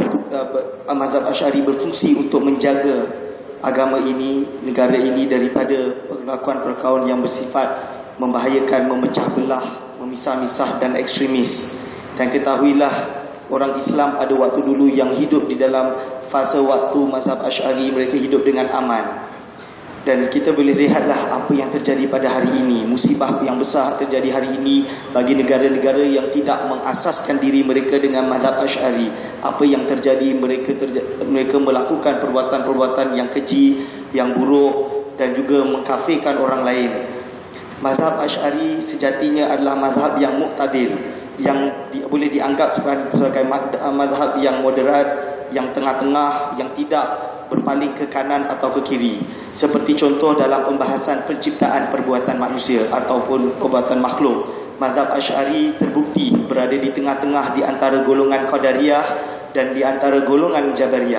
uh, mazhab Asy'ari berfungsi untuk menjaga agama ini, negara ini daripada perlakuan-perlakuan yang bersifat membahayakan, memecah belah, memisah-misah dan ekstremis. Dan ketahuilah orang Islam pada waktu dulu yang hidup di dalam fasa waktu mazhab Asy'ari, mereka hidup dengan aman. Dan kita boleh lihatlah apa yang terjadi pada hari ini. Musibah yang besar terjadi hari ini bagi negara-negara yang tidak mengasaskan diri mereka dengan mazhab Asy'ari. Apa yang terjadi, mereka terja mereka melakukan perbuatan-perbuatan yang keji, yang buruk dan juga mengkafirkan orang lain. Mazhab Asy'ari sejatinya adalah mazhab yang muqtadil, yang di, boleh dianggap sebagai mazhab yang moderat, yang tengah-tengah, yang tidak berpaling ke kanan atau ke kiri. Seperti contoh dalam pembahasan penciptaan perbuatan manusia ataupun perbuatan makhluk, mazhab Asy'ari terbukti berada di tengah-tengah di antara golongan Qadariyah dan di antara golongan Jabariyah.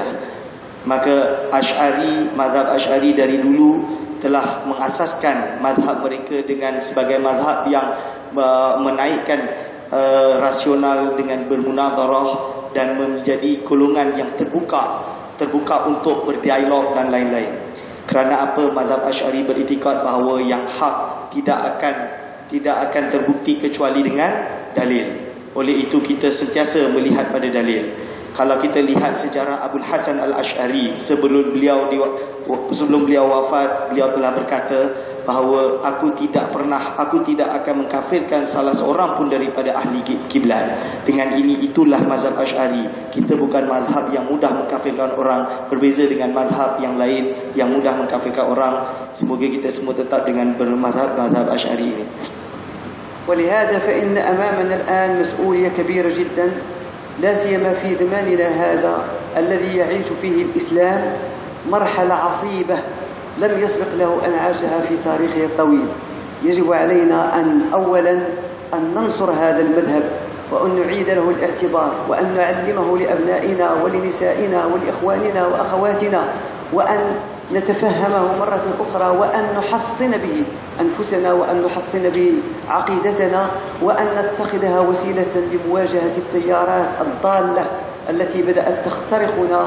Maka Asy'ari, mazhab Asy'ari dari dulu telah mengasaskan mazhab mereka dengan sebagai mazhab yang uh, menaikkan uh, rasional dengan bermunazarah dan menjadi golongan yang terbuka terbuka untuk berdialog dan lain-lain. Kerana apa? Mazhab Asy'ari beriktikad bahawa yang hak tidak akan tidak akan terbukti kecuali dengan dalil. Oleh itu kita sentiasa melihat pada dalil. Kalau kita lihat sejarah Abul Hasan Al-Asy'ari, sebelum beliau di, sebelum beliau wafat, beliau telah berkata bahawa aku tidak pernah aku tidak akan mengkafirkan salah seorang pun daripada ahli kiblat. Dengan ini itulah mazhab Asy'ari. Kita bukan mazhab yang mudah mengkafirkan orang, berbeza dengan mazhab yang lain yang mudah mengkafirkan orang. Semoga kita semua tetap dengan bermazhab mazhab Asy'ari ini. ولهذا فإن أمامنا الآن مسؤولية كبيرة جدا، لا سيما في زماننا هذا الذي يعيش فيه الإسلام مرحلة عصيبة لم يسبق له أن عاشها في تاريخه الطويل. يجب علينا أن أولا أن ننصر هذا المذهب وأن نعيد له الاعتبار وأن نعلمه لأبنائنا ولنسائنا ولإخواننا وأخواتنا، وأن نتفهمه مرة أخرى، وأن نحصن به أنفسنا وأن نحصن به عقيدتنا، وأن نتخذها وسيلة لمواجهة التيارات الضالة التي بدأت تخترقنا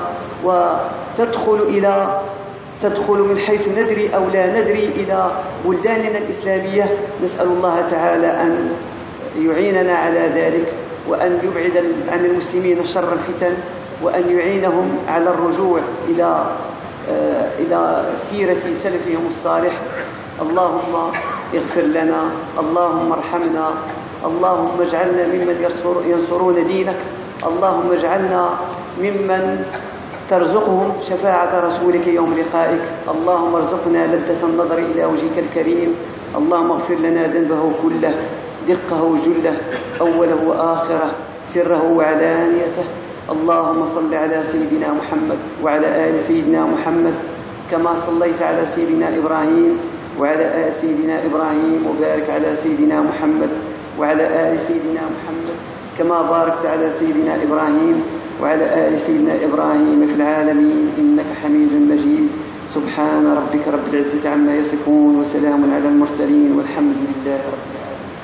وتدخل إلى تدخل من حيث ندري أو لا ندري إلى بلداننا الإسلامية. نسأل الله تعالى أن يعيننا على ذلك، وأن يبعد عن المسلمين شر الفتن، وأن يعينهم على الرجوع إلى إلى سيرة سلفهم الصالح. اللهم اغفر لنا، اللهم ارحمنا، اللهم اجعلنا ممن ينصرون دينك، اللهم اجعلنا ممن ترزقهم شفاعة رسولك يوم لقائك، اللهم ارزقنا لذة النظر إلى وجهك الكريم، اللهم اغفر لنا ذنبه كله، دقه وجله، أوله وآخره، سره وعلانيته. اللهم صل على سيدنا محمد وعلى آل سيدنا محمد كما صليت على سيدنا إبراهيم وعلى آل سيدنا إبراهيم، وبارك على سيدنا محمد وعلى آل سيدنا محمد كما باركت على سيدنا إبراهيم وعلى آل سيدنا إبراهيم في العالمين إنك حميد مجيد. سبحان ربك رب العزة عما يصفون وسلام على المرسلين والحمد لله رب العالمين.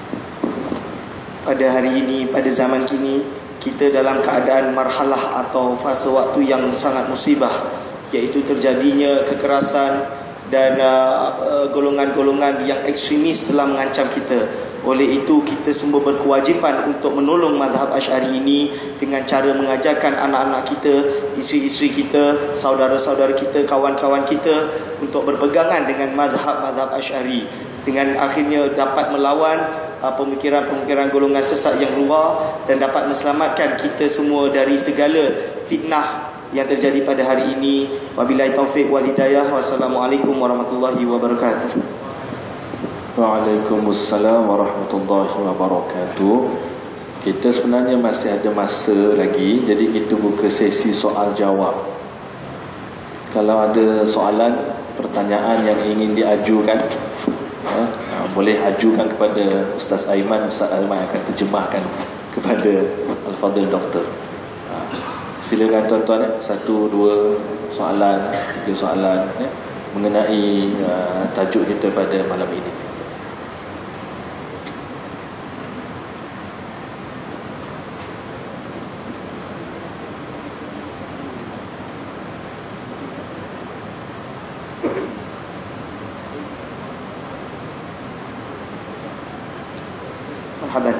Pada hari ini, pada zaman kini, kita dalam keadaan marhalah atau fase waktu yang sangat musibah, iaitu terjadinya kekerasan dan uh, golongan-golongan yang ekstremis telah mengancam kita. Oleh itu, kita semua berkewajipan untuk menolong mazhab Asy'ari ini dengan cara mengajarkan anak-anak kita, isteri-isteri kita, saudara-saudara kita, kawan-kawan kita untuk berpegangan dengan mazhab-mazhab Asy'ari, dengan akhirnya dapat melawan uh, pemikiran-pemikiran golongan sesat yang luar dan dapat menyelamatkan kita semua dari segala fitnah yang terjadi pada hari ini. Wabillahi taufik wal hidayah. Wassalamualaikum warahmatullahi wabarakatuh. Waalaikumsalam warahmatullahi wabarakatuh. Kita sebenarnya masih ada masa lagi, jadi kita buka sesi soal jawab. Kalau ada soalan, pertanyaan yang ingin diajukan, ha, boleh ajukan kepada Ustaz Aiman. Ustaz Aiman akan terjemahkan kepada Al-Fadhil Doktor. Ha, silakan tuan-tuan, ya. Satu, dua soalan, tiga soalan, ya, mengenai uh, tajuk kita pada malam ini. Marhaban.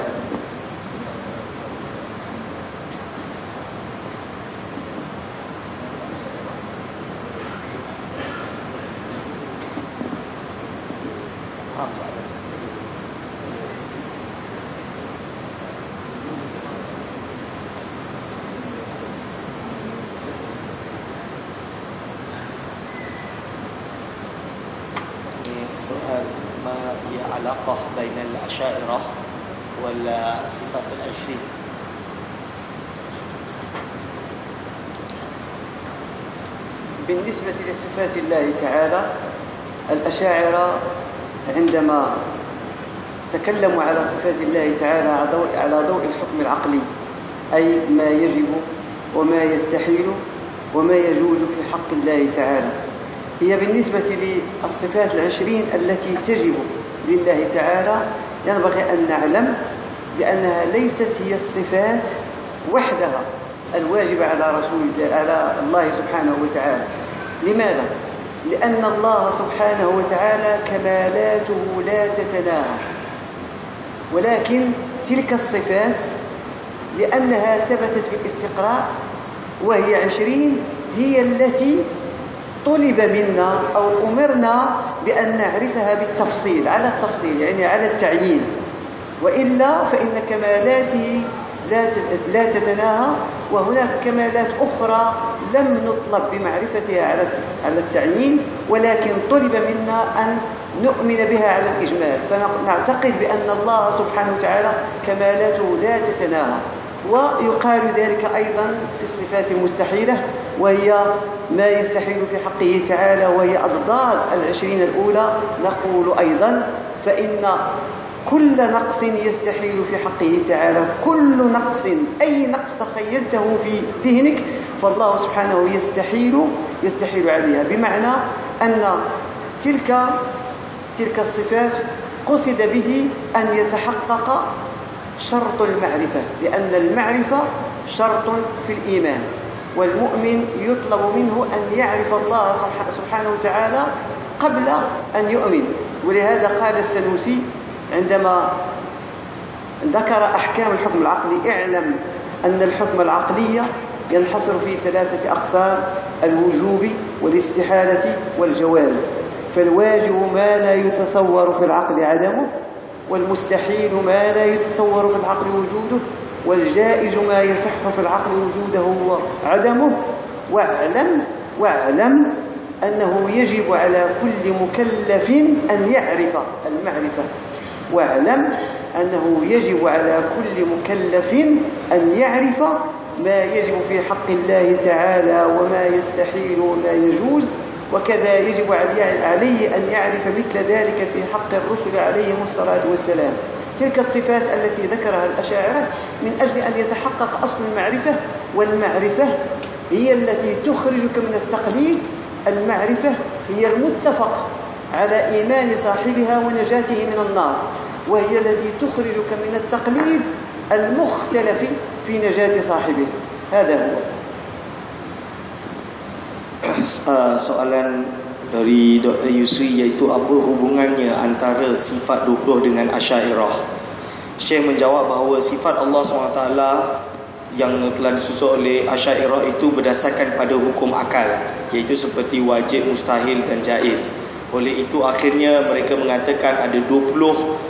Soal ma hiya alaqah bainal asy'ariyah wal sifat al-ashrin. بالنسبة لصفات الله تعالى، الأشاعرة عندما تكلموا على صفات الله تعالى على ضوء الحكم العقلي، أي ما يجب وما يستحيل وما يجوز في حق الله تعالى، هي بالنسبة للصفات العشرين التي تجب لله تعالى ينبغي أن نعلم بأنها ليست هي الصفات وحدها الواجبة على رسول الله على الله سبحانه وتعالى. لماذا؟ لأن الله سبحانه وتعالى كمالاته لا تتناهى، ولكن تلك الصفات لأنها ثبتت بالاستقراء وهي عشرين هي التي طلب منا أو أمرنا بأن نعرفها بالتفصيل، على التفصيل يعني على التعيين، وإلا فإن كمالاته لا تتناهى، وهناك كمالات أخرى لم نطلب بمعرفتها على التعيين ولكن طلب منا أن نؤمن بها على الإجمال، فنعتقد بأن الله سبحانه وتعالى كمالاته لا تتناهى. ويقال ذلك أيضا في الصفات المستحيلة، وهي ما يستحيل في حقه تعالى، وهي أضداد العشرين الأولى. نقول أيضا فإن كل نقص يستحيل في حقه تعالى، كل نقص، أي نقص تخيلته في ذهنك فالله سبحانه يستحيل يستحيل عليها، بمعنى أن تلك تلك الصفات قصد به أن يتحقق شرط المعرفة، لأن المعرفة شرط في الإيمان، والمؤمن يطلب منه أن يعرف الله سبحانه وتعالى قبل أن يؤمن. ولهذا قال السنوسي عندما ذكر أحكام الحكم العقلي. اعلم أن الحكم العقلي ينحصر في ثلاثة أقسام: الوجوب والاستحالة والجواز. فالواجب ما لا يتصور في العقل عدمه، والمستحيل ما لا يتصور في العقل وجوده، والجائز ما يصح في العقل وجوده وعدمه. واعلم واعلم أنه يجب على كل مكلف أن يعرف المعرفة. واعلم أنه يجب على كل مكلف أن يعرف ما يجب في حق الله تعالى وما يستحيل وما يجوز، وكذا يجب عليه أن يعرف مثل ذلك في حق الرسل عليهم الصلاة والسلام. تلك الصفات التي ذكرها الأشاعرة من أجل أن يتحقق أصل المعرفة، والمعرفة هي التي تخرجك من التقليد. المعرفة هي المتفق على إيمان صاحبها ونجاته من النار، وهي التي تخرجك من التقليد المختلف في نجاة صاحبه. هذا هو. Soalan dari Doktor Yusri, iaitu apa hubungannya antara sifat dua puluh dengan Asy'ariyah. Syekh menjawab bahawa sifat Allah subhanahu wa taala yang telah disusun oleh Asy'ariyah itu berdasarkan pada hukum akal, iaitu seperti wajib, mustahil dan jaiz. Oleh itu akhirnya mereka mengatakan ada dua puluh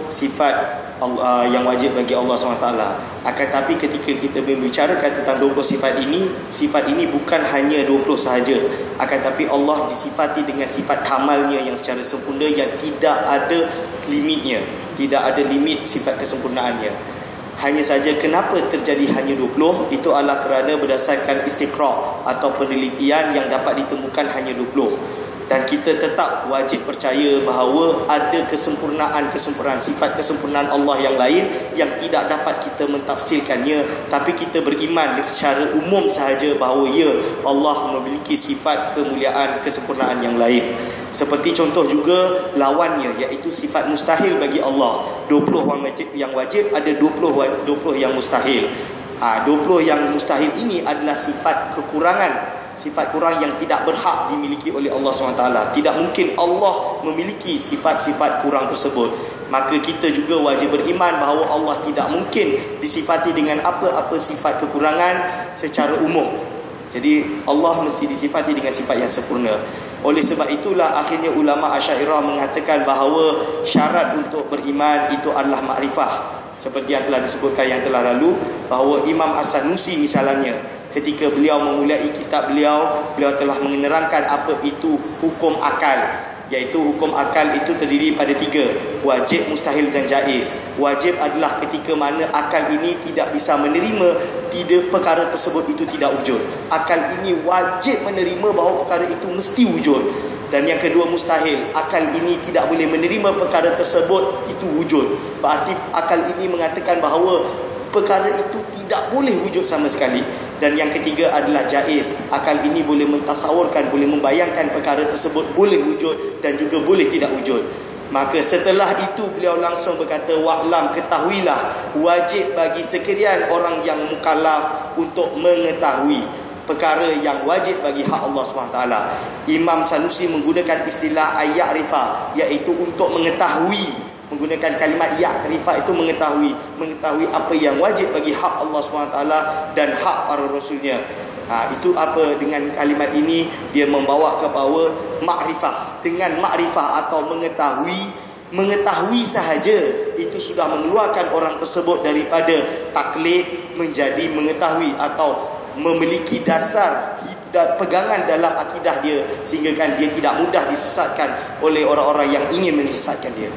sifat uh, yang wajib bagi Allah subhanahu wa taala. Akan tapi ketika kita membicarakan tentang dua puluh sifat ini, sifat ini bukan hanya dua puluh sahaja, akan tapi Allah disifati dengan sifat kamalnya yang secara sempurna, yang tidak ada limitnya, tidak ada limit sifat kesempurnaannya. Hanya saja kenapa terjadi hanya dua puluh, itu adalah kerana berdasarkan istiqra' atau penelitian yang dapat ditemukan hanya dua puluh. Dan kita tetap wajib percaya bahawa ada kesempurnaan-kesempurnaan, sifat kesempurnaan Allah yang lain yang tidak dapat kita mentafsirkannya, tapi kita beriman secara umum sahaja bahawa ya, Allah memiliki sifat kemuliaan, kesempurnaan yang lain. Seperti contoh juga lawannya, iaitu sifat mustahil bagi Allah. dua puluh yang wajib, ada dua puluh yang mustahil. ha, dua puluh yang mustahil ini adalah sifat kekurangan, sifat kurang yang tidak berhak dimiliki oleh Allah subhanahu wa taala. Tidak mungkin Allah memiliki sifat-sifat kurang tersebut. Maka kita juga wajib beriman bahawa Allah tidak mungkin disifati dengan apa-apa sifat kekurangan secara umum. Jadi Allah mesti disifati dengan sifat yang sempurna. Oleh sebab itulah akhirnya ulama Asy'ariyah mengatakan bahawa syarat untuk beriman itu adalah makrifah. Seperti yang telah disebutkan yang telah lalu, bahawa Imam As-Sanusi misalnya, ketika beliau memulai kitab beliau, beliau telah menerangkan apa itu hukum akal. Iaitu hukum akal itu terdiri pada tiga: wajib, mustahil dan jaiz. Wajib adalah ketika mana akal ini tidak bisa menerima tidak perkara tersebut itu tidak wujud. Akal ini wajib menerima bahawa perkara itu mesti wujud. Dan yang kedua, mustahil. Akal ini tidak boleh menerima perkara tersebut itu wujud. Berarti akal ini mengatakan bahawa perkara itu tidak boleh wujud sama sekali. Dan yang ketiga adalah jaiz. Akal ini boleh mentasawurkan, boleh membayangkan perkara tersebut boleh wujud dan juga boleh tidak wujud. Maka setelah itu beliau langsung berkata, wa'lam, ketahuilah, wajib bagi sekalian orang yang mukallaf untuk mengetahui perkara yang wajib bagi hak Allah subhanahu wa taala. Imam Sanusi menggunakan istilah aya'rifa, iaitu untuk mengetahui. Menggunakan kalimat ya'rifa itu mengetahui, mengetahui apa yang wajib bagi hak Allah subhanahu wa taala dan hak para rasulnya. Ha, itu apa dengan kalimat ini dia membawa ke bahawa makrifah. Dengan makrifah atau mengetahui, mengetahui sahaja itu sudah mengeluarkan orang tersebut daripada taklid menjadi mengetahui atau memiliki dasar pegangan dalam akidah dia, sehingga kan dia tidak mudah disesatkan oleh orang-orang yang ingin menyesatkan dia.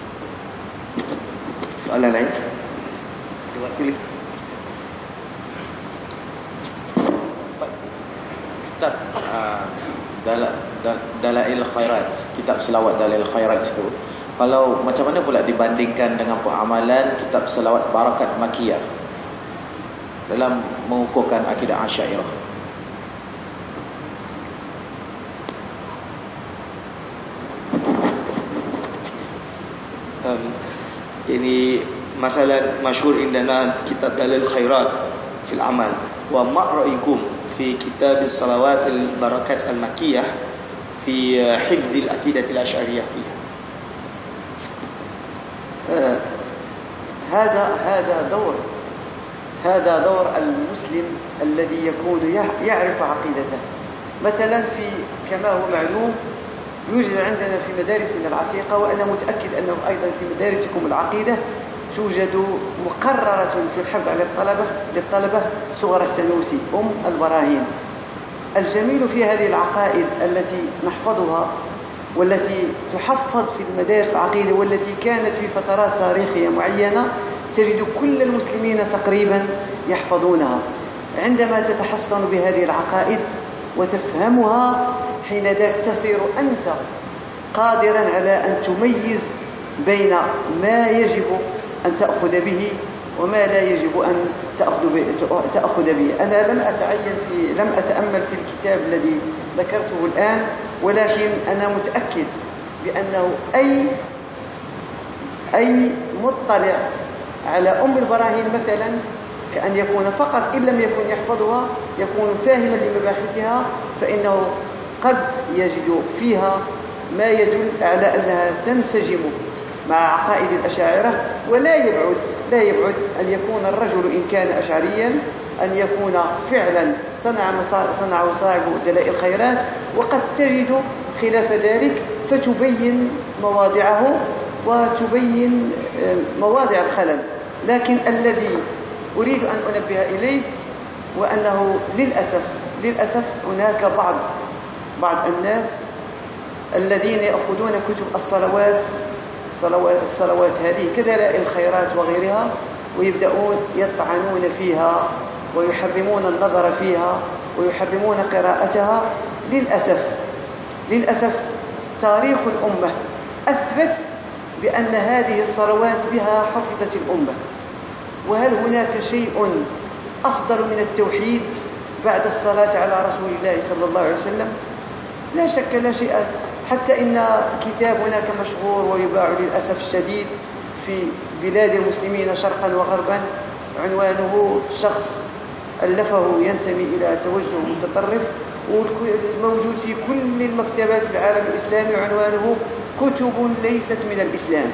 Soalan lain? Ada waktu lagi? Ustaz, uh, dal- dal- Dalail Khairat, kitab selawat Dalail Khairat itu, kalau macam mana pula dibandingkan dengan amalan kitab selawat Barakat Makiyah dalam mengukuhkan akidah Asy'ariyah? Um, ini masalah masyhur indana kitab Dalil Khairat fil amal. Wa ma ra'aykum fi kitab as-salawat al-barakat al-makkiyah fi hifdz al-aqidah al-asy'ariyah fiha. هذا هذا دور هذا دور المسلم الذي يكون يعرف عقيدته. مثلا في كما هو معلوم يوجد عندنا في مدارسنا العتيقة، وأنا متأكد أنه أيضا في مدارسكم العقيدة توجد مقررة في الحفظ على الطلبة للطلبة صغر السنوسي أم البراهين. الجميل في هذه العقائد التي نحفظها والتي تحفظ في المدارس العقيدة والتي كانت في فترات تاريخية معينة، تجد كل المسلمين تقريبا يحفظونها. عندما تتحصن بهذه العقائد وتفهمها، حين ذاك تصير أنت قادرا على أن تميز بين ما يجب أن تأخذ به وما لا يجب أن تأخذ به. أنا لم أتعين في لم أتأمل في الكتاب الذي ذكرته الآن، ولكن أنا متأكد بأنه أي أي مطلع على أم البراهين مثلا كأن يكون فقط إن لم يكن يحفظها يكون فاهما لمباحثها، فإنه قد يجد فيها ما يدل على أنها تنسجم مع عقائد الأشاعرة. ولا يبعد لا يبعد أن يكون الرجل إن كان أشعريا أن يكون فعلا صنع صنع وصاعب دلائل الخيرات، وقد تجد خلاف ذلك فتبين مواضعه وتبين مواضع الخلل. لكن الذي أريد أن أنبه إليه وأنه للأسف للأسف هناك بعض بعض الناس الذين يأخذون كتب الصلوات الصلوات هذه كدلائل الخيرات وغيرها ويبدأون يطعنون فيها ويحرمون النظر فيها ويحرمون قراءتها. للأسف للأسف تاريخ الأمة أثبت بأن هذه الصلوات بها حفظت الأمة. وهل هناك شيء أفضل من التوحيد بعد الصلاة على رسول الله صلى الله عليه وسلم؟ لا شك لا شيء. حتى إن كتاب هناك مشهور ويباع للأسف الشديد في بلاد المسلمين شرقا وغربا، عنوانه شخص ألفه ينتمي إلى توجه متطرف، والموجود في كل المكتبات في العالم الإسلامي، عنوانه كتب ليست من الإسلام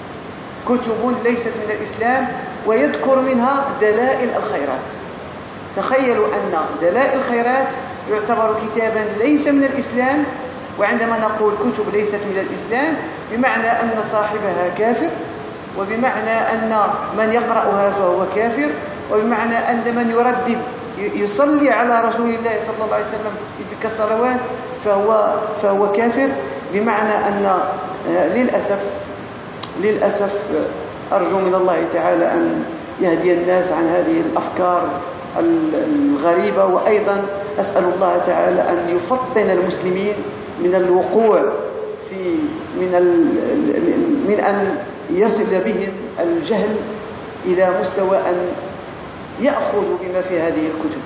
كتب ليست من الإسلام ويذكر منها دلائل الخيرات. تخيلوا أن دلائل الخيرات يعتبر كتابا ليس من الإسلام، وعندما نقول كتب ليست من الإسلام بمعنى أن صاحبها كافر، وبمعنى أن من يقرأها فهو كافر، وبمعنى أن من يردد يصلي على رسول الله صلى الله عليه وسلم في تلك الصلوات فهو فهو كافر. بمعنى أن للأسف للأسف أرجو من الله تعالى أن يهدي الناس عن هذه الأفكار الغريبة، وأيضا أسأل الله تعالى أن يفطن المسلمين من الوقوع في من من أن يصل بهم الجهل إلى مستوى أن يأخذوا بما في هذه الكتب.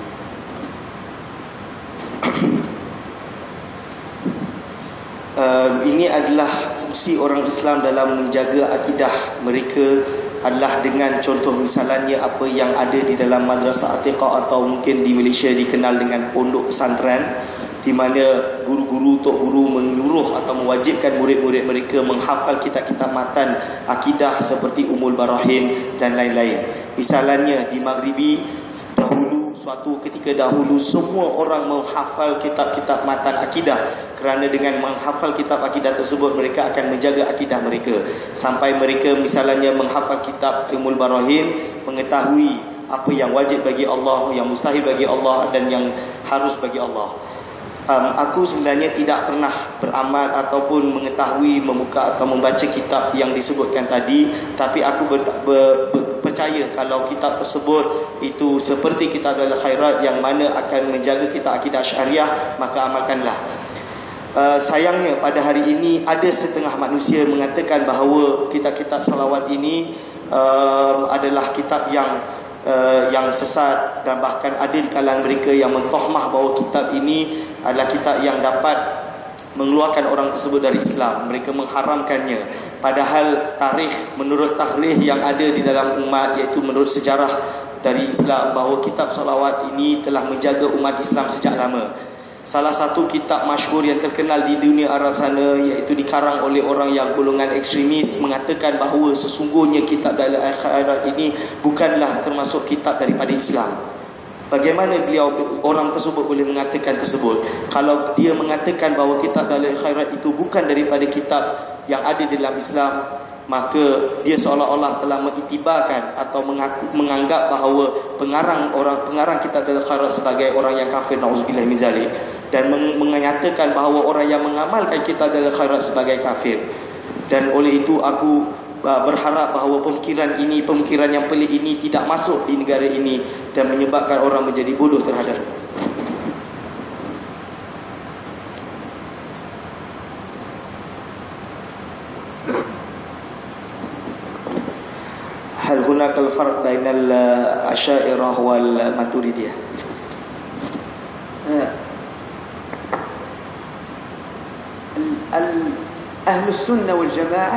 Uh, ini adalah fungsi orang Islam dalam menjaga akidah mereka adalah dengan contoh misalnya apa yang ada di dalam madrasah Atiqah atau mungkin di Malaysia dikenal dengan pondok pesantren, di mana guru-guru, tok guru menyuruh atau mewajibkan murid-murid mereka menghafal kitab-kitab matan akidah seperti Ummul Barahim dan lain-lain. Misalnya di Maghribi dahulu, suatu ketika dahulu semua orang menghafal kitab-kitab matan akidah, kerana dengan menghafal kitab akidah tersebut mereka akan menjaga akidah mereka. Sampai mereka misalnya menghafal kitab Ummul Barahim, mengetahui apa yang wajib bagi Allah, yang mustahil bagi Allah dan yang harus bagi Allah. Um, aku sebenarnya tidak pernah beramal ataupun mengetahui, membuka atau membaca kitab yang disebutkan tadi, tapi aku ber, ber, ber, percaya kalau kitab tersebut itu seperti kitab Al-Khairat yang mana akan menjaga kita akidah syariah, maka amalkanlah. Uh, sayangnya pada hari ini ada setengah manusia mengatakan bahawa kitab-kitab salawat ini uh, adalah kitab yang uh, yang sesat, dan bahkan ada di kalangan mereka yang mentohmah bahawa kitab ini adalah kitab yang dapat mengeluarkan orang tersebut dari Islam. Mereka mengharamkannya, padahal tarikh, menurut tarikh yang ada di dalam umat, iaitu menurut sejarah dari Islam, bahawa kitab salawat ini telah menjaga umat Islam sejak lama. Salah satu kitab masyhur yang terkenal di dunia Arab sana, iaitu dikarang oleh orang yang golongan ekstremis, mengatakan bahawa sesungguhnya kitab dalam akhirat ini bukanlah termasuk kitab daripada Islam. Bagaimana beliau, orang tersebut boleh mengatakan tersebut? Kalau dia mengatakan bahawa kitab dalam akhirat itu bukan daripada kitab yang ada dalam Islam, maka dia seolah-olah telah mengiktibarkan atau mengaku, menganggap bahawa pengarang orang pengarang kitab dalam akhirat sebagai orang yang kafir, nauzubillah min zalik, dan menyatakan bahawa orang yang mengamalkan kitab dalam akhirat sebagai kafir. Dan oleh itu aku berharap bahawa pemikiran ini, pemikiran yang pelik ini tidak masuk di negara ini dan menyebabkan orang menjadi bodoh terhadap. Hal hunaka al-farq bain al-Asy'ariyah wal Maturidiyah? أهل السنة والجماعة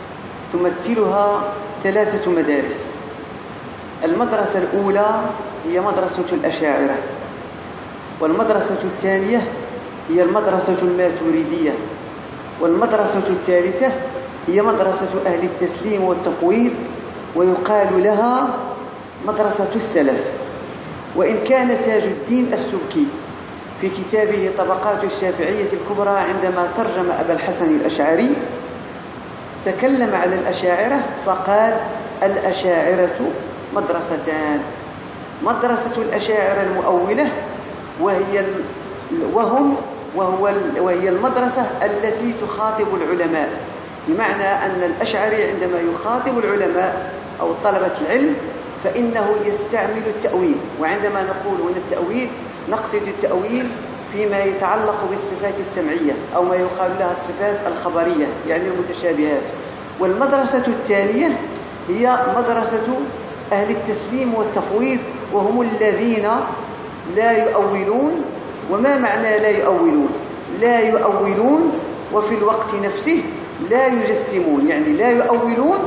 تمثلها ثلاثة مدارس. المدرسة الأولى هي مدرسة الأشاعرة، والمدرسة الثانية هي المدرسة الماتريدية، والمدرسة الثالثة هي مدرسة أهل التسليم والتفويض، ويقال لها مدرسة السلف. وإن كان تاج الدين السبكي في كتابه طبقات الشافعية الكبرى عندما ترجم أبا الحسن الأشعري تكلم على الأشاعرة فقال الأشاعرة مدرستان: مدرسة الأشاعرة المؤولة وهي وهم وهو وهي المدرسة التي تخاطب العلماء، بمعنى أن الأشعري عندما يخاطب العلماء أو طلبة العلم فإنه يستعمل التأويل. وعندما نقول هنا التأويل نقصد التأويل فيما يتعلق بالصفات السمعية أو ما يقال لها الصفات الخبرية، يعني المتشابهات. والمدرسة الثانية هي مدرسة أهل التسليم والتفويض، وهم الذين لا يؤولون. وما معنى لا يؤولون؟ لا يؤولون وفي الوقت نفسه لا يجسمون، يعني لا يؤولون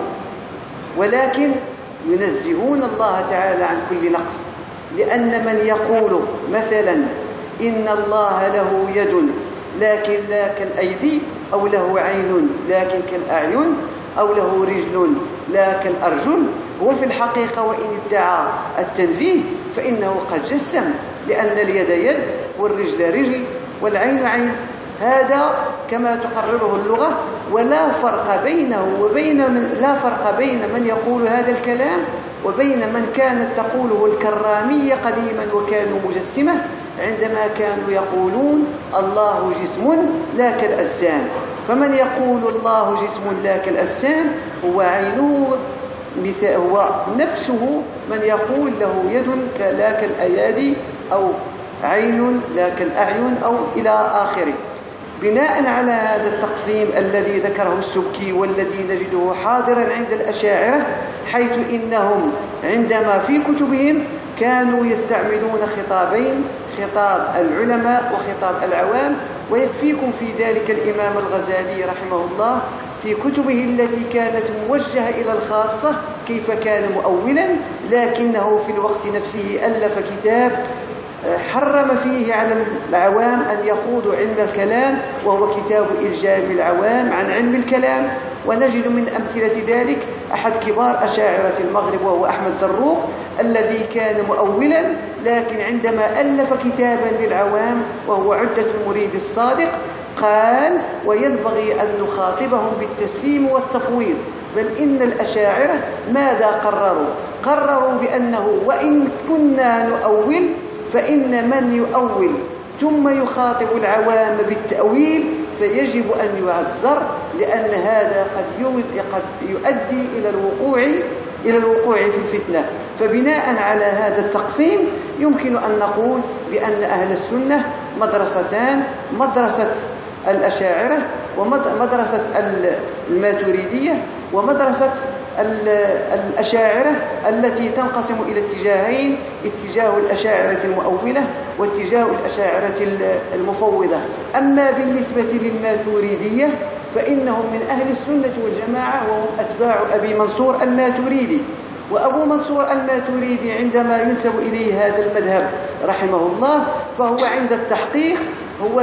ولكن ينزهون الله تعالى عن كل نقص. لأن من يقول مثلا إن الله له يد لكن لا كالأيدي، أو له عين لكن كالأعين، أو له رجل لا كالأرجل، هو في الحقيقة وإن ادعى التنزيه فإنه قد جسم، لأن اليد يد والرجل رجل والعين عين. هذا كما تقرره اللغة، ولا فرق بينه وبين من لا فرق بين من يقول هذا الكلام وبين من كانت تقوله الكرامية قديما وكانوا مجسمة، عندما كانوا يقولون الله جسم لا كالأجسام. فمن يقول الله جسم لا كالأجسام هو عينه، هو نفسه من يقول له يد لا كالأيادي أو عين لا كالأعين أو إلى آخره. بناء على هذا التقسيم الذي ذكره السبكي والذي نجده حاضرا عند الأشاعرة، حيث إنهم عندما في كتبهم كانوا يستعملون خطابين: خطاب العلماء وخطاب العوام. ويكفيكم في ذلك الإمام الغزالي رحمه الله في كتبه التي كانت موجهة إلى الخاصة كيف كان مؤولا، لكنه في الوقت نفسه ألف كتاب حرم فيه على العوام أن يخوضوا علم الكلام، وهو كتاب إلجام العوام عن علم الكلام. ونجد من أمثلة ذلك أحد كبار أشاعرة المغرب وهو أحمد زروق، الذي كان مؤولا، لكن عندما ألف كتابا للعوام وهو عدة المريد الصادق قال: وينبغي أن نخاطبهم بالتسليم والتفويض. بل إن الأشاعرة ماذا قرروا؟ قرروا بأنه وإن كنا نؤول فإن من يؤول ثم يخاطب العوام بالتأويل فيجب أن يعزر، لأن هذا قد قد يؤدي إلى الوقوع إلى الوقوع في الفتنة. فبناء على هذا التقسيم يمكن أن نقول بأن أهل السنة مدرستان: مدرسة الأشاعرة ومدرسة الماتريدية، ومدرسة الأشاعرة التي تنقسم إلى اتجاهين: اتجاه الأشاعرة المؤولة واتجاه الأشاعرة المفوضة. أما بالنسبة للماتريدية فإنهم من أهل السنة والجماعة، وهم أتباع أبي منصور الماتريدي. وأبو منصور الماتريدي عندما ينسب إليه هذا المذهب رحمه الله فهو عند التحقيق هو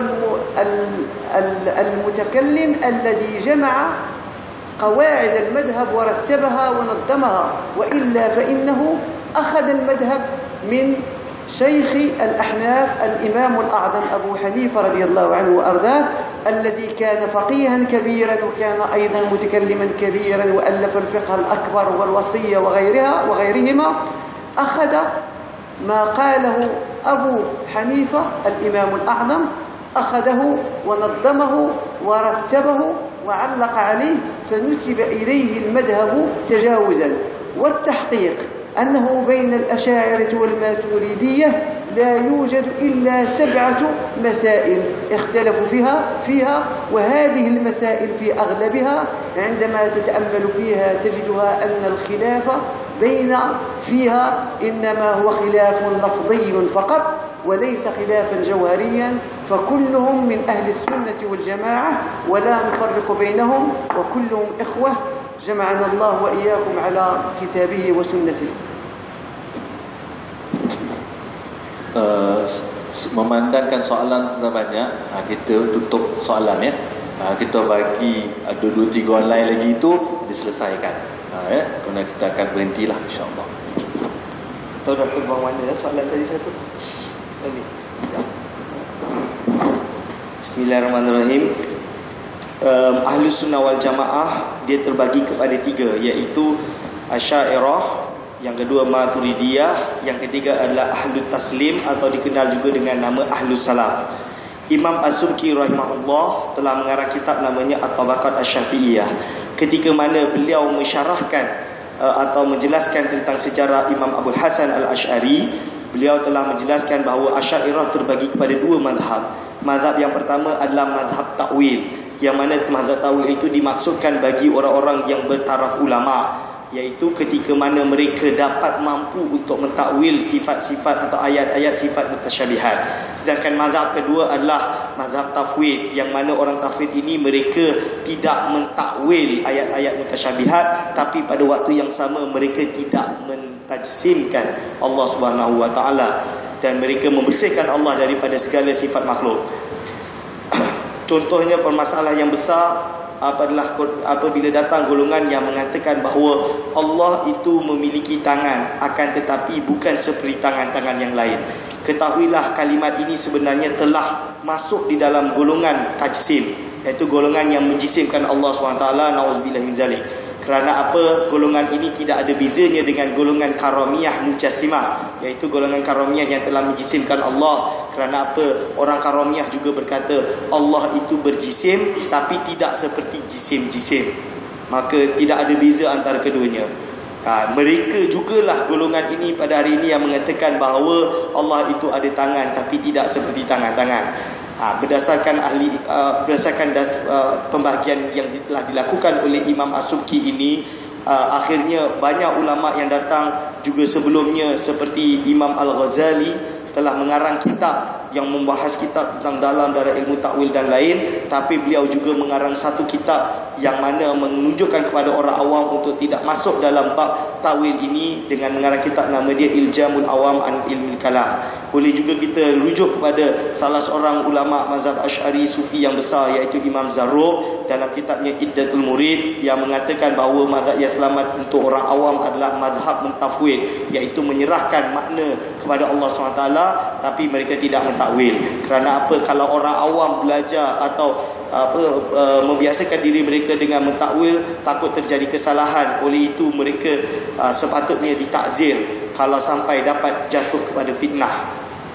المتكلم الذي جمع قواعد المذهب ورتبها ونظمها، وإلا فإنه أخذ المذهب من شيخ الأحناف الإمام الأعظم أبو حنيفة رضي الله عنه وأرضاه، الذي كان فقيها كبيرا وكان أيضا متكلما كبيرا وألف الفقه الأكبر والوصية وغيرها وغيرهما. أخذ ما قاله أبو حنيفة الإمام الأعظم، أخذه ونظمه ورتبه وعلق عليه، فنسب إليه المذهب تجاوزا. والتحقيق أنه بين الأشاعرة والماتريدية لا يوجد إلا سبعة مسائل اختلفوا فيها فيها وهذه المسائل في أغلبها عندما تتأمل فيها تجدها أن الخلاف بين فيها إنما هو خلاف لفظي فقط وليس خلافا جوهريا، فكلهم من أهل السنة والجماعة ولا نفرق بينهم، وكلهم إخوة جمعنا الله وإياكم على كتابه وسنته. Uh, memandangkan soalan sudah banyak, uh, kita tutup soalan ya. Uh, kita bagi ada uh, dua tiga orang lain lagi itu diselesaikan. Uh, ya, kerana kita akan berhentilah insya-Allah. Tahu dah terbang mana ya soalan tadi satu? Ini. Ya. Bismillahirrahmanirrahim. Um, Ahlus Sunnah wal Jamaah dia terbagi kepada tiga, iaitu Asy'ariyah, yang kedua Maturidiyah, yang ketiga adalah Ahlul Taslim atau dikenal juga dengan nama Ahlus Salaf. Imam Az-Subki rahimahullah telah mengarang kitab namanya At-Tabaqat Asy-Syafi'iyah. Ketika mana beliau mensyarahkan uh, atau menjelaskan tentang sejarah Imam Abul Hasan Al-Asy'ari, beliau telah menjelaskan bahawa Asy'ariyah terbagi kepada dua mazhab. Mazhab yang pertama adalah mazhab ta'wil, yang mana mazhab ta'wil itu dimaksudkan bagi orang-orang yang bertaraf ulama, iaitu ketika mana mereka dapat mampu untuk mentakwil sifat-sifat atau ayat-ayat sifat mutasyabihat. Sedangkan mazhab kedua adalah mazhab tafwid, yang mana orang tafwid ini mereka tidak mentakwil ayat-ayat mutasyabihat, tapi pada waktu yang sama mereka tidak mentajsimkan Allah Subhanahu wa taala dan mereka membersihkan Allah daripada segala sifat makhluk. Contohnya permasalahan yang besar adalah apabila datang golongan yang mengatakan bahawa Allah itu memiliki tangan, akan tetapi bukan seperti tangan-tangan yang lain. Ketahuilah kalimat ini sebenarnya telah masuk di dalam golongan tajsim, iaitu golongan yang menjisimkan Allah subhanahu wa taala. Nauzubillah min zalik. Kerana apa? Golongan ini tidak ada bezanya dengan golongan karamiyah mujassimah, iaitu golongan karamiyah yang telah menjisimkan Allah. Kerana apa? Orang karamiyah juga berkata Allah itu berjisim tapi tidak seperti jisim-jisim. Maka tidak ada beza antara keduanya. Ha, mereka jugalah golongan ini pada hari ini yang mengatakan bahawa Allah itu ada tangan tapi tidak seperti tangan-tangan. Ha, berdasarkan ahli uh, berdasarkan das, uh, pembahagian yang telah dilakukan oleh Imam As-Subki ini, uh, akhirnya banyak ulama yang datang juga sebelumnya seperti Imam Al-Ghazali telah mengarang kitab yang membahas kitab tentang dalam dalam ilmu takwil dan lain, tapi beliau juga mengarang satu kitab yang mana menunjukkan kepada orang awam untuk tidak masuk dalam bab takwil ini dengan mengarang kitab nama dia Iljamul Awam an Ilmil Kalam. Boleh juga kita rujuk kepada salah seorang ulama mazhab Asy'ari Sufi yang besar, iaitu Imam Zarruq, dalam kitabnya Iddatul Murid, yang mengatakan bahawa mazhab yang selamat untuk orang awam adalah mazhab mentafwid, iaitu menyerahkan makna kepada Allah subhanahu wa taala tapi mereka tidak mentakwil. Kerana apa? Kalau orang awam belajar atau apa uh, membiasakan diri mereka dengan mentakwil, takut terjadi kesalahan. Oleh itu mereka uh, sepatutnya ditakzir kalau sampai dapat jatuh kepada fitnah.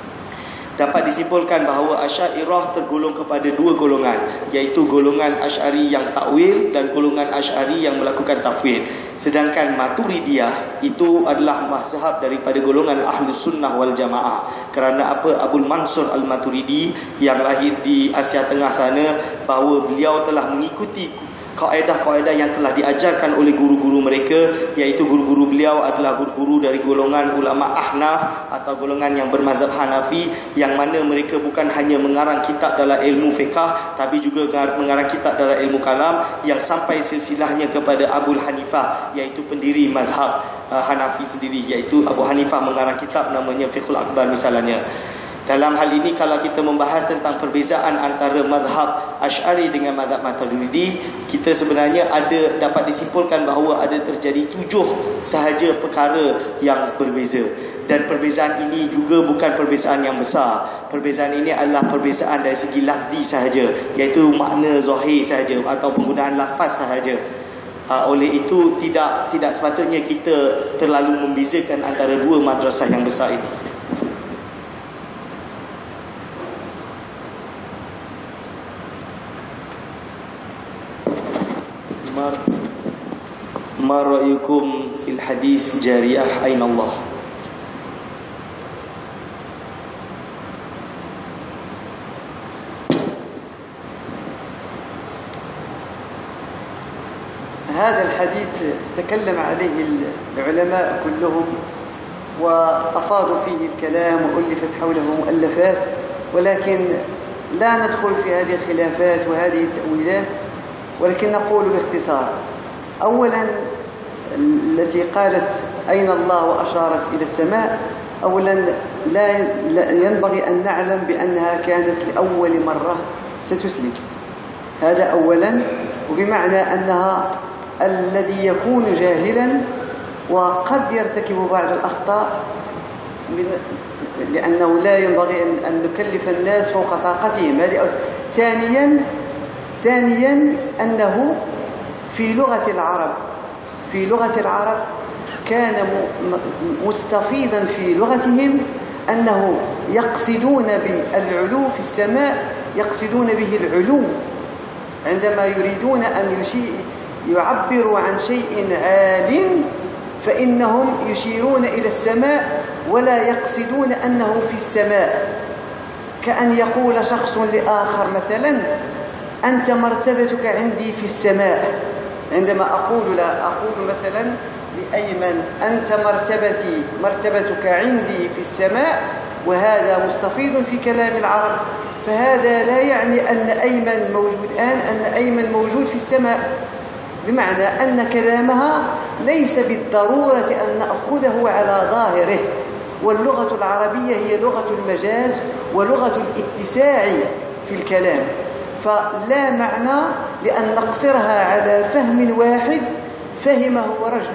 Dapat disimpulkan bahawa Asy'ariyah tergolong kepada dua golongan, iaitu golongan Asy'ari yang takwil dan golongan Asy'ari yang melakukan tafwid. Sedangkan Maturidiyah itu adalah mazhab daripada golongan Ahlus Sunnah wal Jamaah. Kerana apa? Abul Mansur Al-Maturidi yang lahir di Asia Tengah sana, bahawa beliau telah mengikuti kaedah-kaedah yang telah diajarkan oleh guru-guru mereka, iaitu guru-guru beliau adalah guru-guru dari golongan ulama Ahnaf atau golongan yang bermazhab Hanafi, yang mana mereka bukan hanya mengarang kitab dalam ilmu fiqh tapi juga mengarang kitab dalam ilmu kalam yang sampai silsilahnya kepada Abu Hanifah, iaitu pendiri mazhab uh, Hanafi sendiri, iaitu Abu Hanifah mengarang kitab namanya Fiqhul Akbar misalnya. Dalam hal ini kalau kita membahas tentang perbezaan antara mazhab Asy'ari dengan mazhab Maturidi, kita sebenarnya ada dapat disimpulkan bahawa ada terjadi tujuh sahaja perkara yang berbeza. Dan perbezaan ini juga bukan perbezaan yang besar. Perbezaan ini adalah perbezaan dari segi lafzi sahaja, iaitu makna zahir sahaja atau penggunaan lafaz sahaja. Uh, oleh itu tidak tidak sepatutnya kita terlalu membezakan antara dua madrasah yang besar ini. Mar Ma ra'yukum fil hadis jariyah aina Allah? هذا الحديث تكلم عليه العلماء كلهم وأفاضوا فيه الكلام وألفت حوله مؤلفات، ولكن لا ندخل في هذه الخلافات وهذه التأويلات، ولكن نقول باختصار. أولا التي قالت أين الله وأشارت إلى السماء، أولا لا ينبغي أن نعلم بأنها كانت لأول مرة ستسلم، هذا أولا. وبمعنى أنها الذي يكون جاهلا وقد يرتكب بعض الأخطاء من لأنه لا ينبغي أن نكلف الناس فوق طاقتهم. هذه ثانيا ثانيا أنه في لغة العرب في لغة العرب كان مستفيضا في لغتهم أنه يقصدون بالعلو في السماء يقصدون به العلو، عندما يريدون أن يعبروا عن شيء عال فإنهم يشيرون إلى السماء ولا يقصدون أنه في السماء. كأن يقول شخص لآخر مثلا أنت مرتبتك عندي في السماء. عندما أقول لا أقول مثلا لأيمن أنت مرتبتي مرتبتك عندي في السماء، وهذا مستفيض في كلام العرب، فهذا لا يعني أن أيمن موجود الآن أن أيمن موجود في السماء، بمعنى أن كلامها ليس بالضرورة أن نأخذه على ظاهره. واللغة العربية هي لغة المجاز ولغة الاتساع في الكلام، فلا معنى لأن نقصرها على فهم واحد فهمه رجل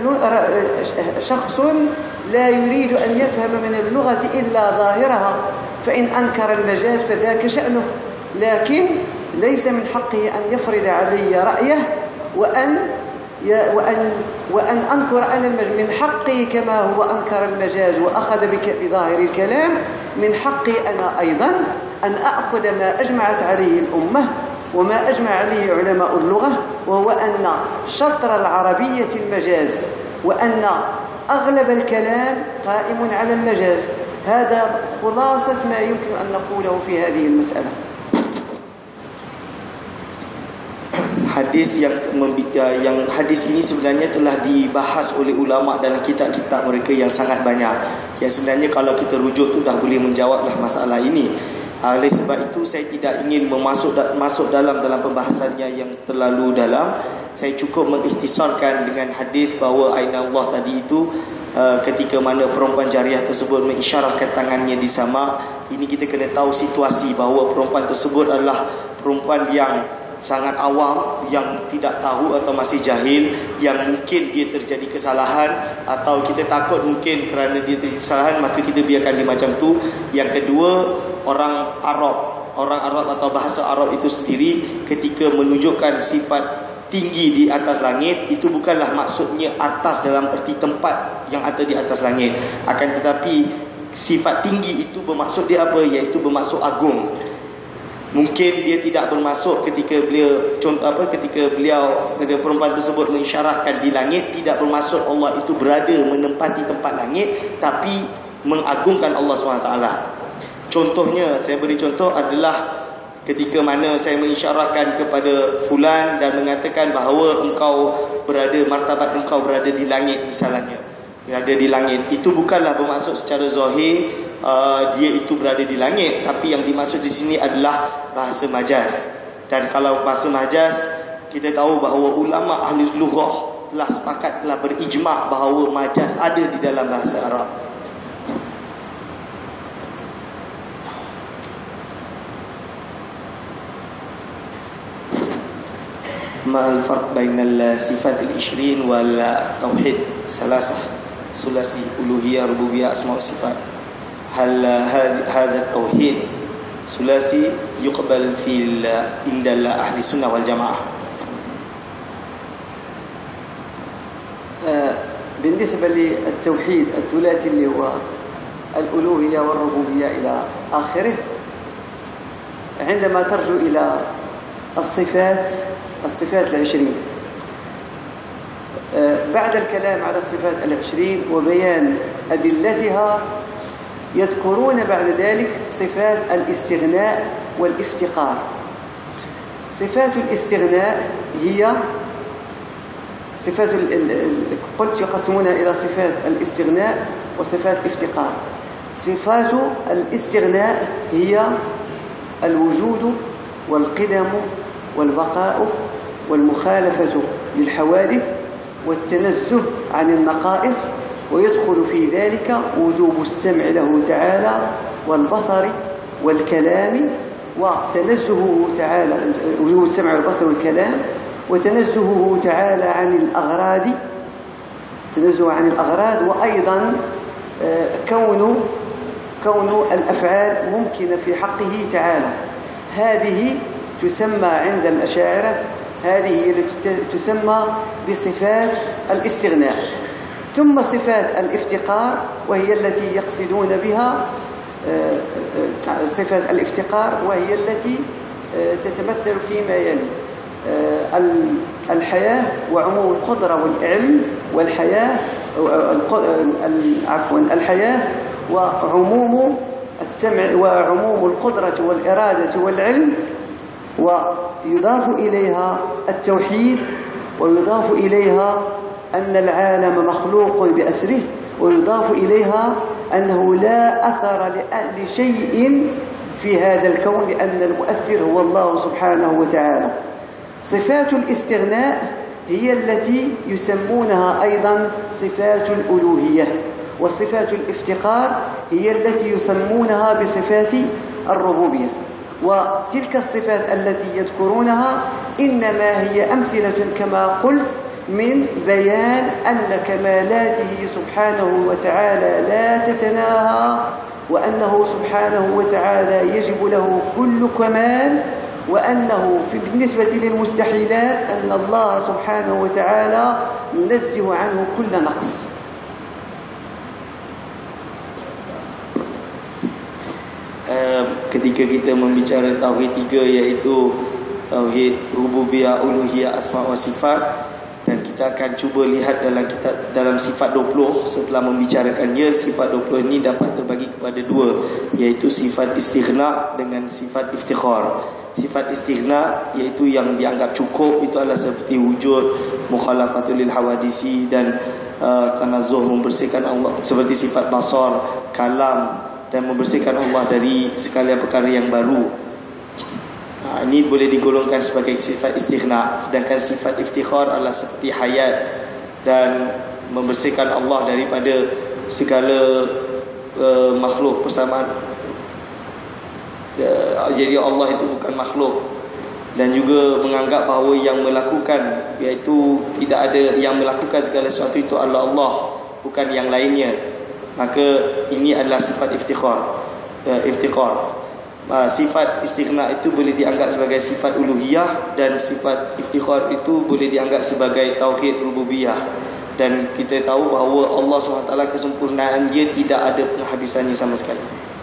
شخص لا يريد أن يفهم من اللغة إلا ظاهرها، فإن أنكر المجاز فذاك شأنه، لكن ليس من حقه أن يفرض علي رأيه وأن وأن وأن أنكر أنا المجاز. من حقي كما هو أنكر المجاز وأخذ بظاهر الكلام، من حقي أنا أيضا أن أخذ ما أجمعت عليه الأمة وما أجمع عليه علماء اللغة، وهو أن شطر العربية المجاز، وأن أغلب الكلام قائم على المجاز. هذا خلاصة ما يمكن أن نقوله في هذه المسألة. Hadis yang yang hadis ini sebenarnya telah dibahas oleh ulama dalam kitab-kitab mereka yang sangat banyak, yang sebenarnya kalau kita rujuk tu dah boleh menjawablah masalah ini. Oleh sebab itu saya tidak ingin memasuk masuk dalam dalam pembahasannya yang terlalu dalam. Saya cukup mengikhtisarkan dengan hadis bahawa aina Allah tadi itu uh, ketika mana perempuan jariah tersebut mengisyarahkan tangannya di sama. Ini kita kena tahu situasi bahawa perempuan tersebut adalah perempuan yang sangat awam, yang tidak tahu atau masih jahil, yang mungkin dia terjadi kesalahan atau kita takut mungkin kerana dia terjadi kesalahan maka kita biarkan dia macam tu. Yang kedua, orang Arab, orang Arab atau bahasa Arab itu sendiri ketika menunjukkan sifat tinggi di atas langit, itu bukanlah maksudnya atas dalam erti tempat yang ada di atas langit, akan tetapi sifat tinggi itu bermaksud dia apa? Iaitu bermaksud agung. Mungkin dia tidak bermaksud ketika beliau contoh apa ketika beliau ketika perempuan tersebut mengisyarahkan di langit, tidak bermaksud Allah itu berada menempati tempat langit, tapi mengagungkan Allah subhanahu wa taala. Contohnya, saya beri contoh adalah ketika mana saya mengisyarahkan kepada fulan dan mengatakan bahawa engkau berada, martabat engkau berada di langit misalnya, berada di langit. Itu bukanlah bermaksud secara zahir Uh, dia itu berada di langit, tapi yang dimaksud di sini adalah bahasa majaz. Dan kalau bahasa majaz, kita tahu bahawa ulama ahli lughah telah sepakat, telah berijma' bahawa majaz ada di dalam bahasa Arab. ما الفرق بين الصفات العشرين والتوحيد ثلاثة ثلاثي ألوهية ربوبية أسماء وصفات؟ هل هذا التوحيد ثلاثي يقبل في عند أهل السنة والجماعة؟ بالنسبة للتوحيد الثلاثي اللي هو الألوهية والربوبية إلى آخره، عندما ترجع إلى الصفات الصفات العشرين، بعد الكلام على الصفات العشرين وبيان أدلتها يذكرون بعد ذلك صفات الاستغناء والافتقار. صفات الاستغناء هي صفات قلت يقسمونها إلى صفات الاستغناء وصفات الافتقار. صفات الاستغناء هي الوجود والقدم والبقاء والمخالفة للحوادث والتنزه عن النقائص، ويدخل في ذلك وجوب السمع له تعالى والبصر والكلام، وتنزهه تعالى وجوب السمع والبصر والكلام، وتنزهه تعالى عن الأغراض تنزه عن الأغراض، وأيضا كون كون الأفعال ممكنة في حقه تعالى. هذه تسمى عند الأشاعرة هذه هي التي تسمى بصفات الاستغناء. ثم صفات الافتقار، وهي التي يقصدون بها صفات الافتقار، وهي التي تتمثل فيما يلي: الحياة وعموم القدرة والعلم، والحياة عفوا الحياة وعموم السمع وعموم القدرة والإرادة والعلم، ويضاف إليها التوحيد، ويضاف إليها أن العالم مخلوق بأسره، ويضاف إليها أنه لا أثر لشيء في هذا الكون لأن المؤثر هو الله سبحانه وتعالى. صفات الاستغناء هي التي يسمونها أيضا صفات الألوهية، وصفات الافتقار هي التي يسمونها بصفات الربوبية. وتلك الصفات التي يذكرونها إنما هي أمثلة كما قلت من بيان أن كمالاته سبحانه وتعالى لا تتناهى، وأنه سبحانه وتعالى يجب له كل كمال، وأنه في بالنسبة للمستحيلات أن الله سبحانه وتعالى ينزه عنه كل نقص. Ketika kita membicara tauhid tiga, iaitu tauhid rububiyah, uluhiyah, asma wa sifat, dan kita akan cuba lihat dalam kitab dalam sifat dua puluh. Setelah membicarakannya, sifat dua puluh ini dapat terbagi kepada dua, iaitu sifat istighna dengan sifat iftikhar. Sifat istighna iaitu yang dianggap cukup, itu adalah seperti wujud, mukhalafatul lil hawadisi, dan uh, tanazzuh, membersihkan Allah, seperti sifat basar, kalam, dan membersihkan Allah dari segala perkara yang baru. Ha, ini boleh digolongkan sebagai sifat istighna. Sedangkan sifat iftikhar adalah seperti hayat dan membersihkan Allah daripada segala uh, makhluk persamaan. Uh, jadi Allah itu bukan makhluk. Dan juga menganggap bahawa yang melakukan, iaitu tidak ada yang melakukan segala sesuatu itu adalah Allah, bukan yang lainnya. Maka ini adalah sifat iftikhar. uh, Iftikhar uh, Sifat istighna itu boleh dianggap sebagai sifat uluhiyah, dan sifat iftikhar itu boleh dianggap sebagai tauhid rububiyah. Dan kita tahu bahawa Allah subhanahu wa taala, kesempurnaan dia tidak ada penghabisannya sama sekali.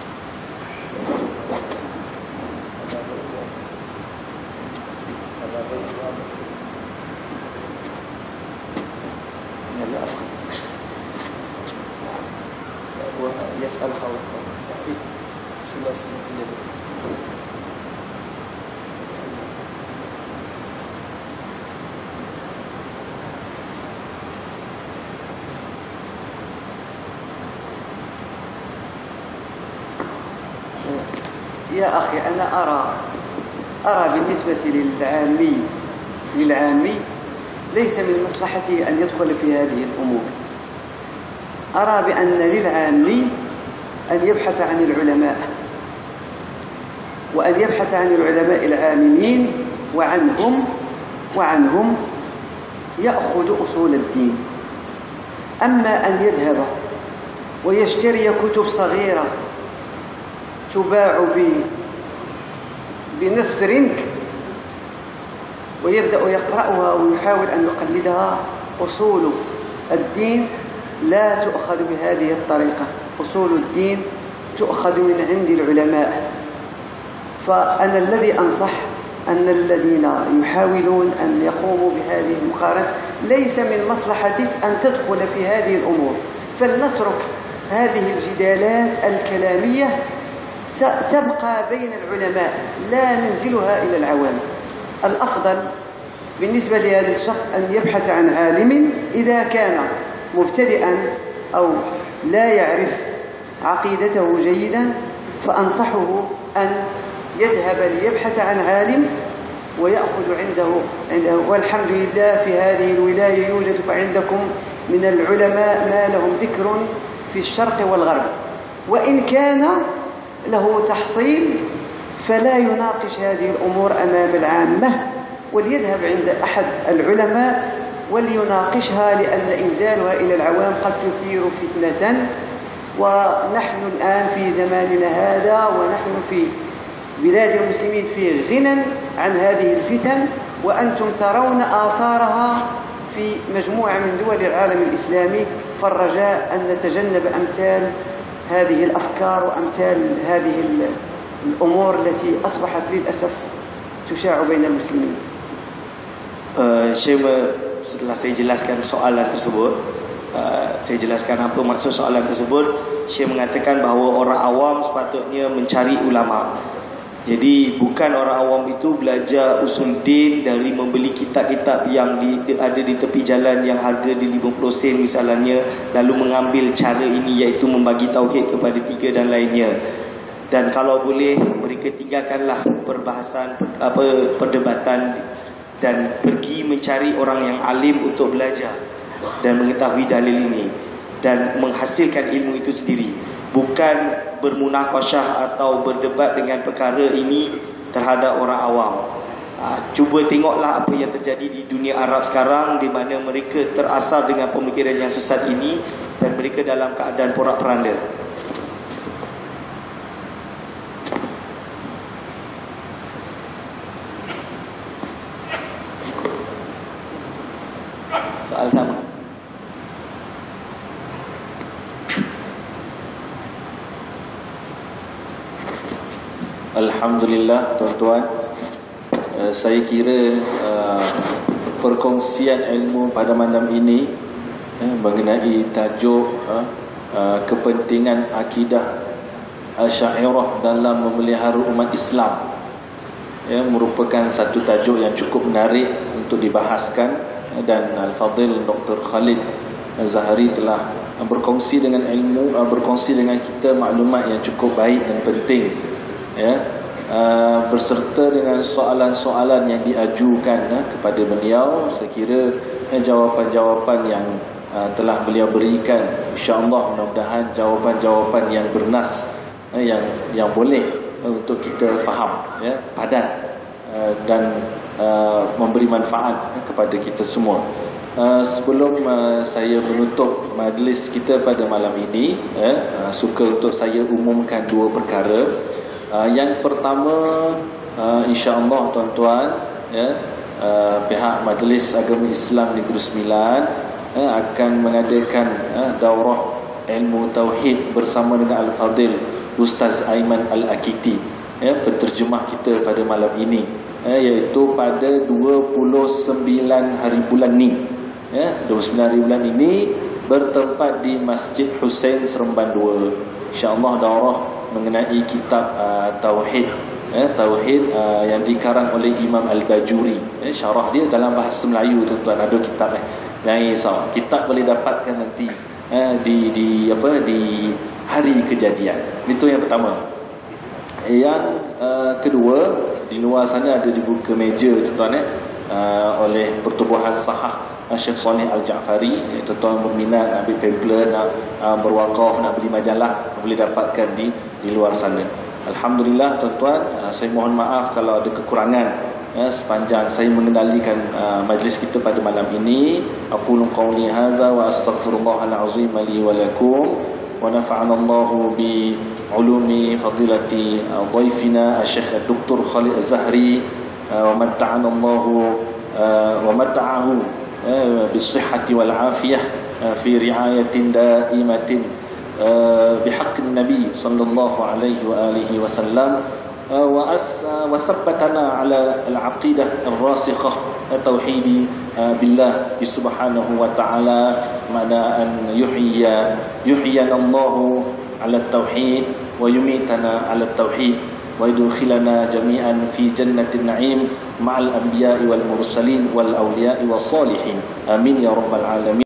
يسأل حول ثلاثي يا أخي، أنا أرى أرى بالنسبة للعامي للعامي ليس من مصلحته أن يدخل في هذه الأمور. أرى بأن للعامي أن يبحث عن العلماء، وأن يبحث عن العلماء العاملين وعنهم وعنهم يأخذ أصول الدين. أما أن يذهب ويشتري كتب صغيرة تباع بنصف رنك ويبدأ يقرأها ويحاول أن يقلدها، أصول الدين لا تؤخذ بهذه الطريقة. أصول الدين تؤخذ من عند العلماء. فأنا الذي أنصح أن الذين يحاولون أن يقوموا بهذه المقارنة ليس من مصلحتك أن تدخل في هذه الأمور، فلنترك هذه الجدالات الكلامية تبقى بين العلماء لا ننزلها إلى العوام. الأفضل بالنسبة لهذا الشخص أن يبحث عن عالم إذا كان مبتدئا أو لا يعرف عقيدته جيدا، فأنصحه أن يذهب ليبحث عن عالم ويأخذ عنده, عنده والحمد لله في هذه الولاية يوجد عندكم من العلماء ما لهم ذكر في الشرق والغرب، وإن كان له تحصيل فلا يناقش هذه الأمور أمام العامة، وليذهب عند أحد العلماء وليناقشها، لأن إنزالها إلى العوام قد تثير فتنة. ونحن الآن في زماننا هذا ونحن في بلاد المسلمين في غنى عن هذه الفتن، وأنتم ترون آثارها في مجموعة من دول العالم الإسلامي، فالرجاء أن نتجنب أمثال هذه الأفكار وأمثال هذه الأمور التي أصبحت للأسف تشاع بين المسلمين. Uh, saya setelah saya jelaskan soalan tersebut, uh, saya jelaskan apa maksud soalan tersebut. Syekh mengatakan bahawa orang awam sepatutnya mencari ulama. Jadi bukan orang awam itu belajar usul din dari membeli kitab-kitab yang di, di, ada di tepi jalan yang harga di lima puluh sen misalnya, lalu mengambil cara ini iaitu membagi tauhid kepada tiga dan lainnya. Dan kalau boleh mereka tinggalkanlah perbahasan apa perdebatan dan pergi mencari orang yang alim untuk belajar dan mengetahui dalil ini dan menghasilkan ilmu itu sendiri, bukan bermunakasyah atau berdebat dengan perkara ini terhadap orang awam. Ha, cuba tengoklah apa yang terjadi di dunia Arab sekarang, di mana mereka terasar dengan pemikiran yang sesat ini dan mereka dalam keadaan porak-poranda. Soal sama. Alhamdulillah tuan-tuan, uh, saya kira uh, perkongsian ilmu pada malam ini uh, mengenai tajuk uh, uh, kepentingan akidah Asy'ariyah dalam memelihara umat Islam, ya, merupakan satu tajuk yang cukup menarik untuk dibahaskan. Dan Al-Fadhil Doktor Khalid Zahari telah berkongsi dengan ilmu, berkongsi dengan kita maklumat yang cukup baik dan penting, ya, berserta dengan soalan-soalan yang diajukan kepada beliau. Saya kira jawapan-jawapan yang telah beliau berikan, insya-Allah mudah-mudahan jawapan-jawapan yang bernas, yang yang boleh untuk kita faham, ya, padat dan Uh, memberi manfaat kepada kita semua. Uh, sebelum uh, saya menutup majlis kita pada malam ini, eh, uh, suka untuk saya umumkan dua perkara. Uh, yang pertama, uh, insya-Allah tuan-tuan, ya, uh, pihak Majlis Agama Islam Negeri Sembilan uh, akan mengadakan uh, daurah ilmu tauhid bersama dengan Al-Fadhil Ustaz Aiman Al-Akiti, ya, penterjemah kita pada malam ini, Eh, iaitu pada dua puluh sembilan hari bulan ni, ya, dua puluh sembilan hari bulan ini bertempat di Masjid Husain Seremban dua. InsyaAllah daurah mengenai kitab uh, Tauhid, eh, Tauhid uh, yang dikarang oleh Imam Al-Bajuri, eh, syarah dia dalam bahasa Melayu tuan-tuan, ada kitab eh. Jangan risau, kitab boleh dapatkan nanti eh, di di apa di hari kejadian. Itu yang pertama. Yang uh, kedua, di luar sana ada dibuka meja tuan-tuan, eh, uh, oleh Pertubuhan Sahah Syekh Saleh Al-Ja'fari. Tuan-tuan berminat nak ambil pamphlet, nak uh, berwakaf, nak beli majalah, boleh dapatkan di di luar sana. Alhamdulillah tuan-tuan, uh, saya mohon maaf kalau ada kekurangan ya, sepanjang saya mengendalikan uh, majlis kita pada malam ini. Aqulu qawli hadza wa astaghfirullahal azim li wa lakum wa nafa'ana Allahu bi ulumi fadilati dhaifina Syekh Doktor Khalid Az-Zahri wa matta'ana Allahu wa matta'ahu bis sihhati wal afiyah fi ri'ayatin da'imatin بحق النبي صلى الله عليه وآله وسلم وثبتنا على العقيدة الراسخة التوحيد بالله سبحانه وتعالى معنى أن يحيي يحيينا الله على التوحيد ويميتنا على التوحيد ويدخلنا جميعا في جنة النعيم مع الأنبياء والمرسلين والأولياء والصالحين آمين يا رب العالمين.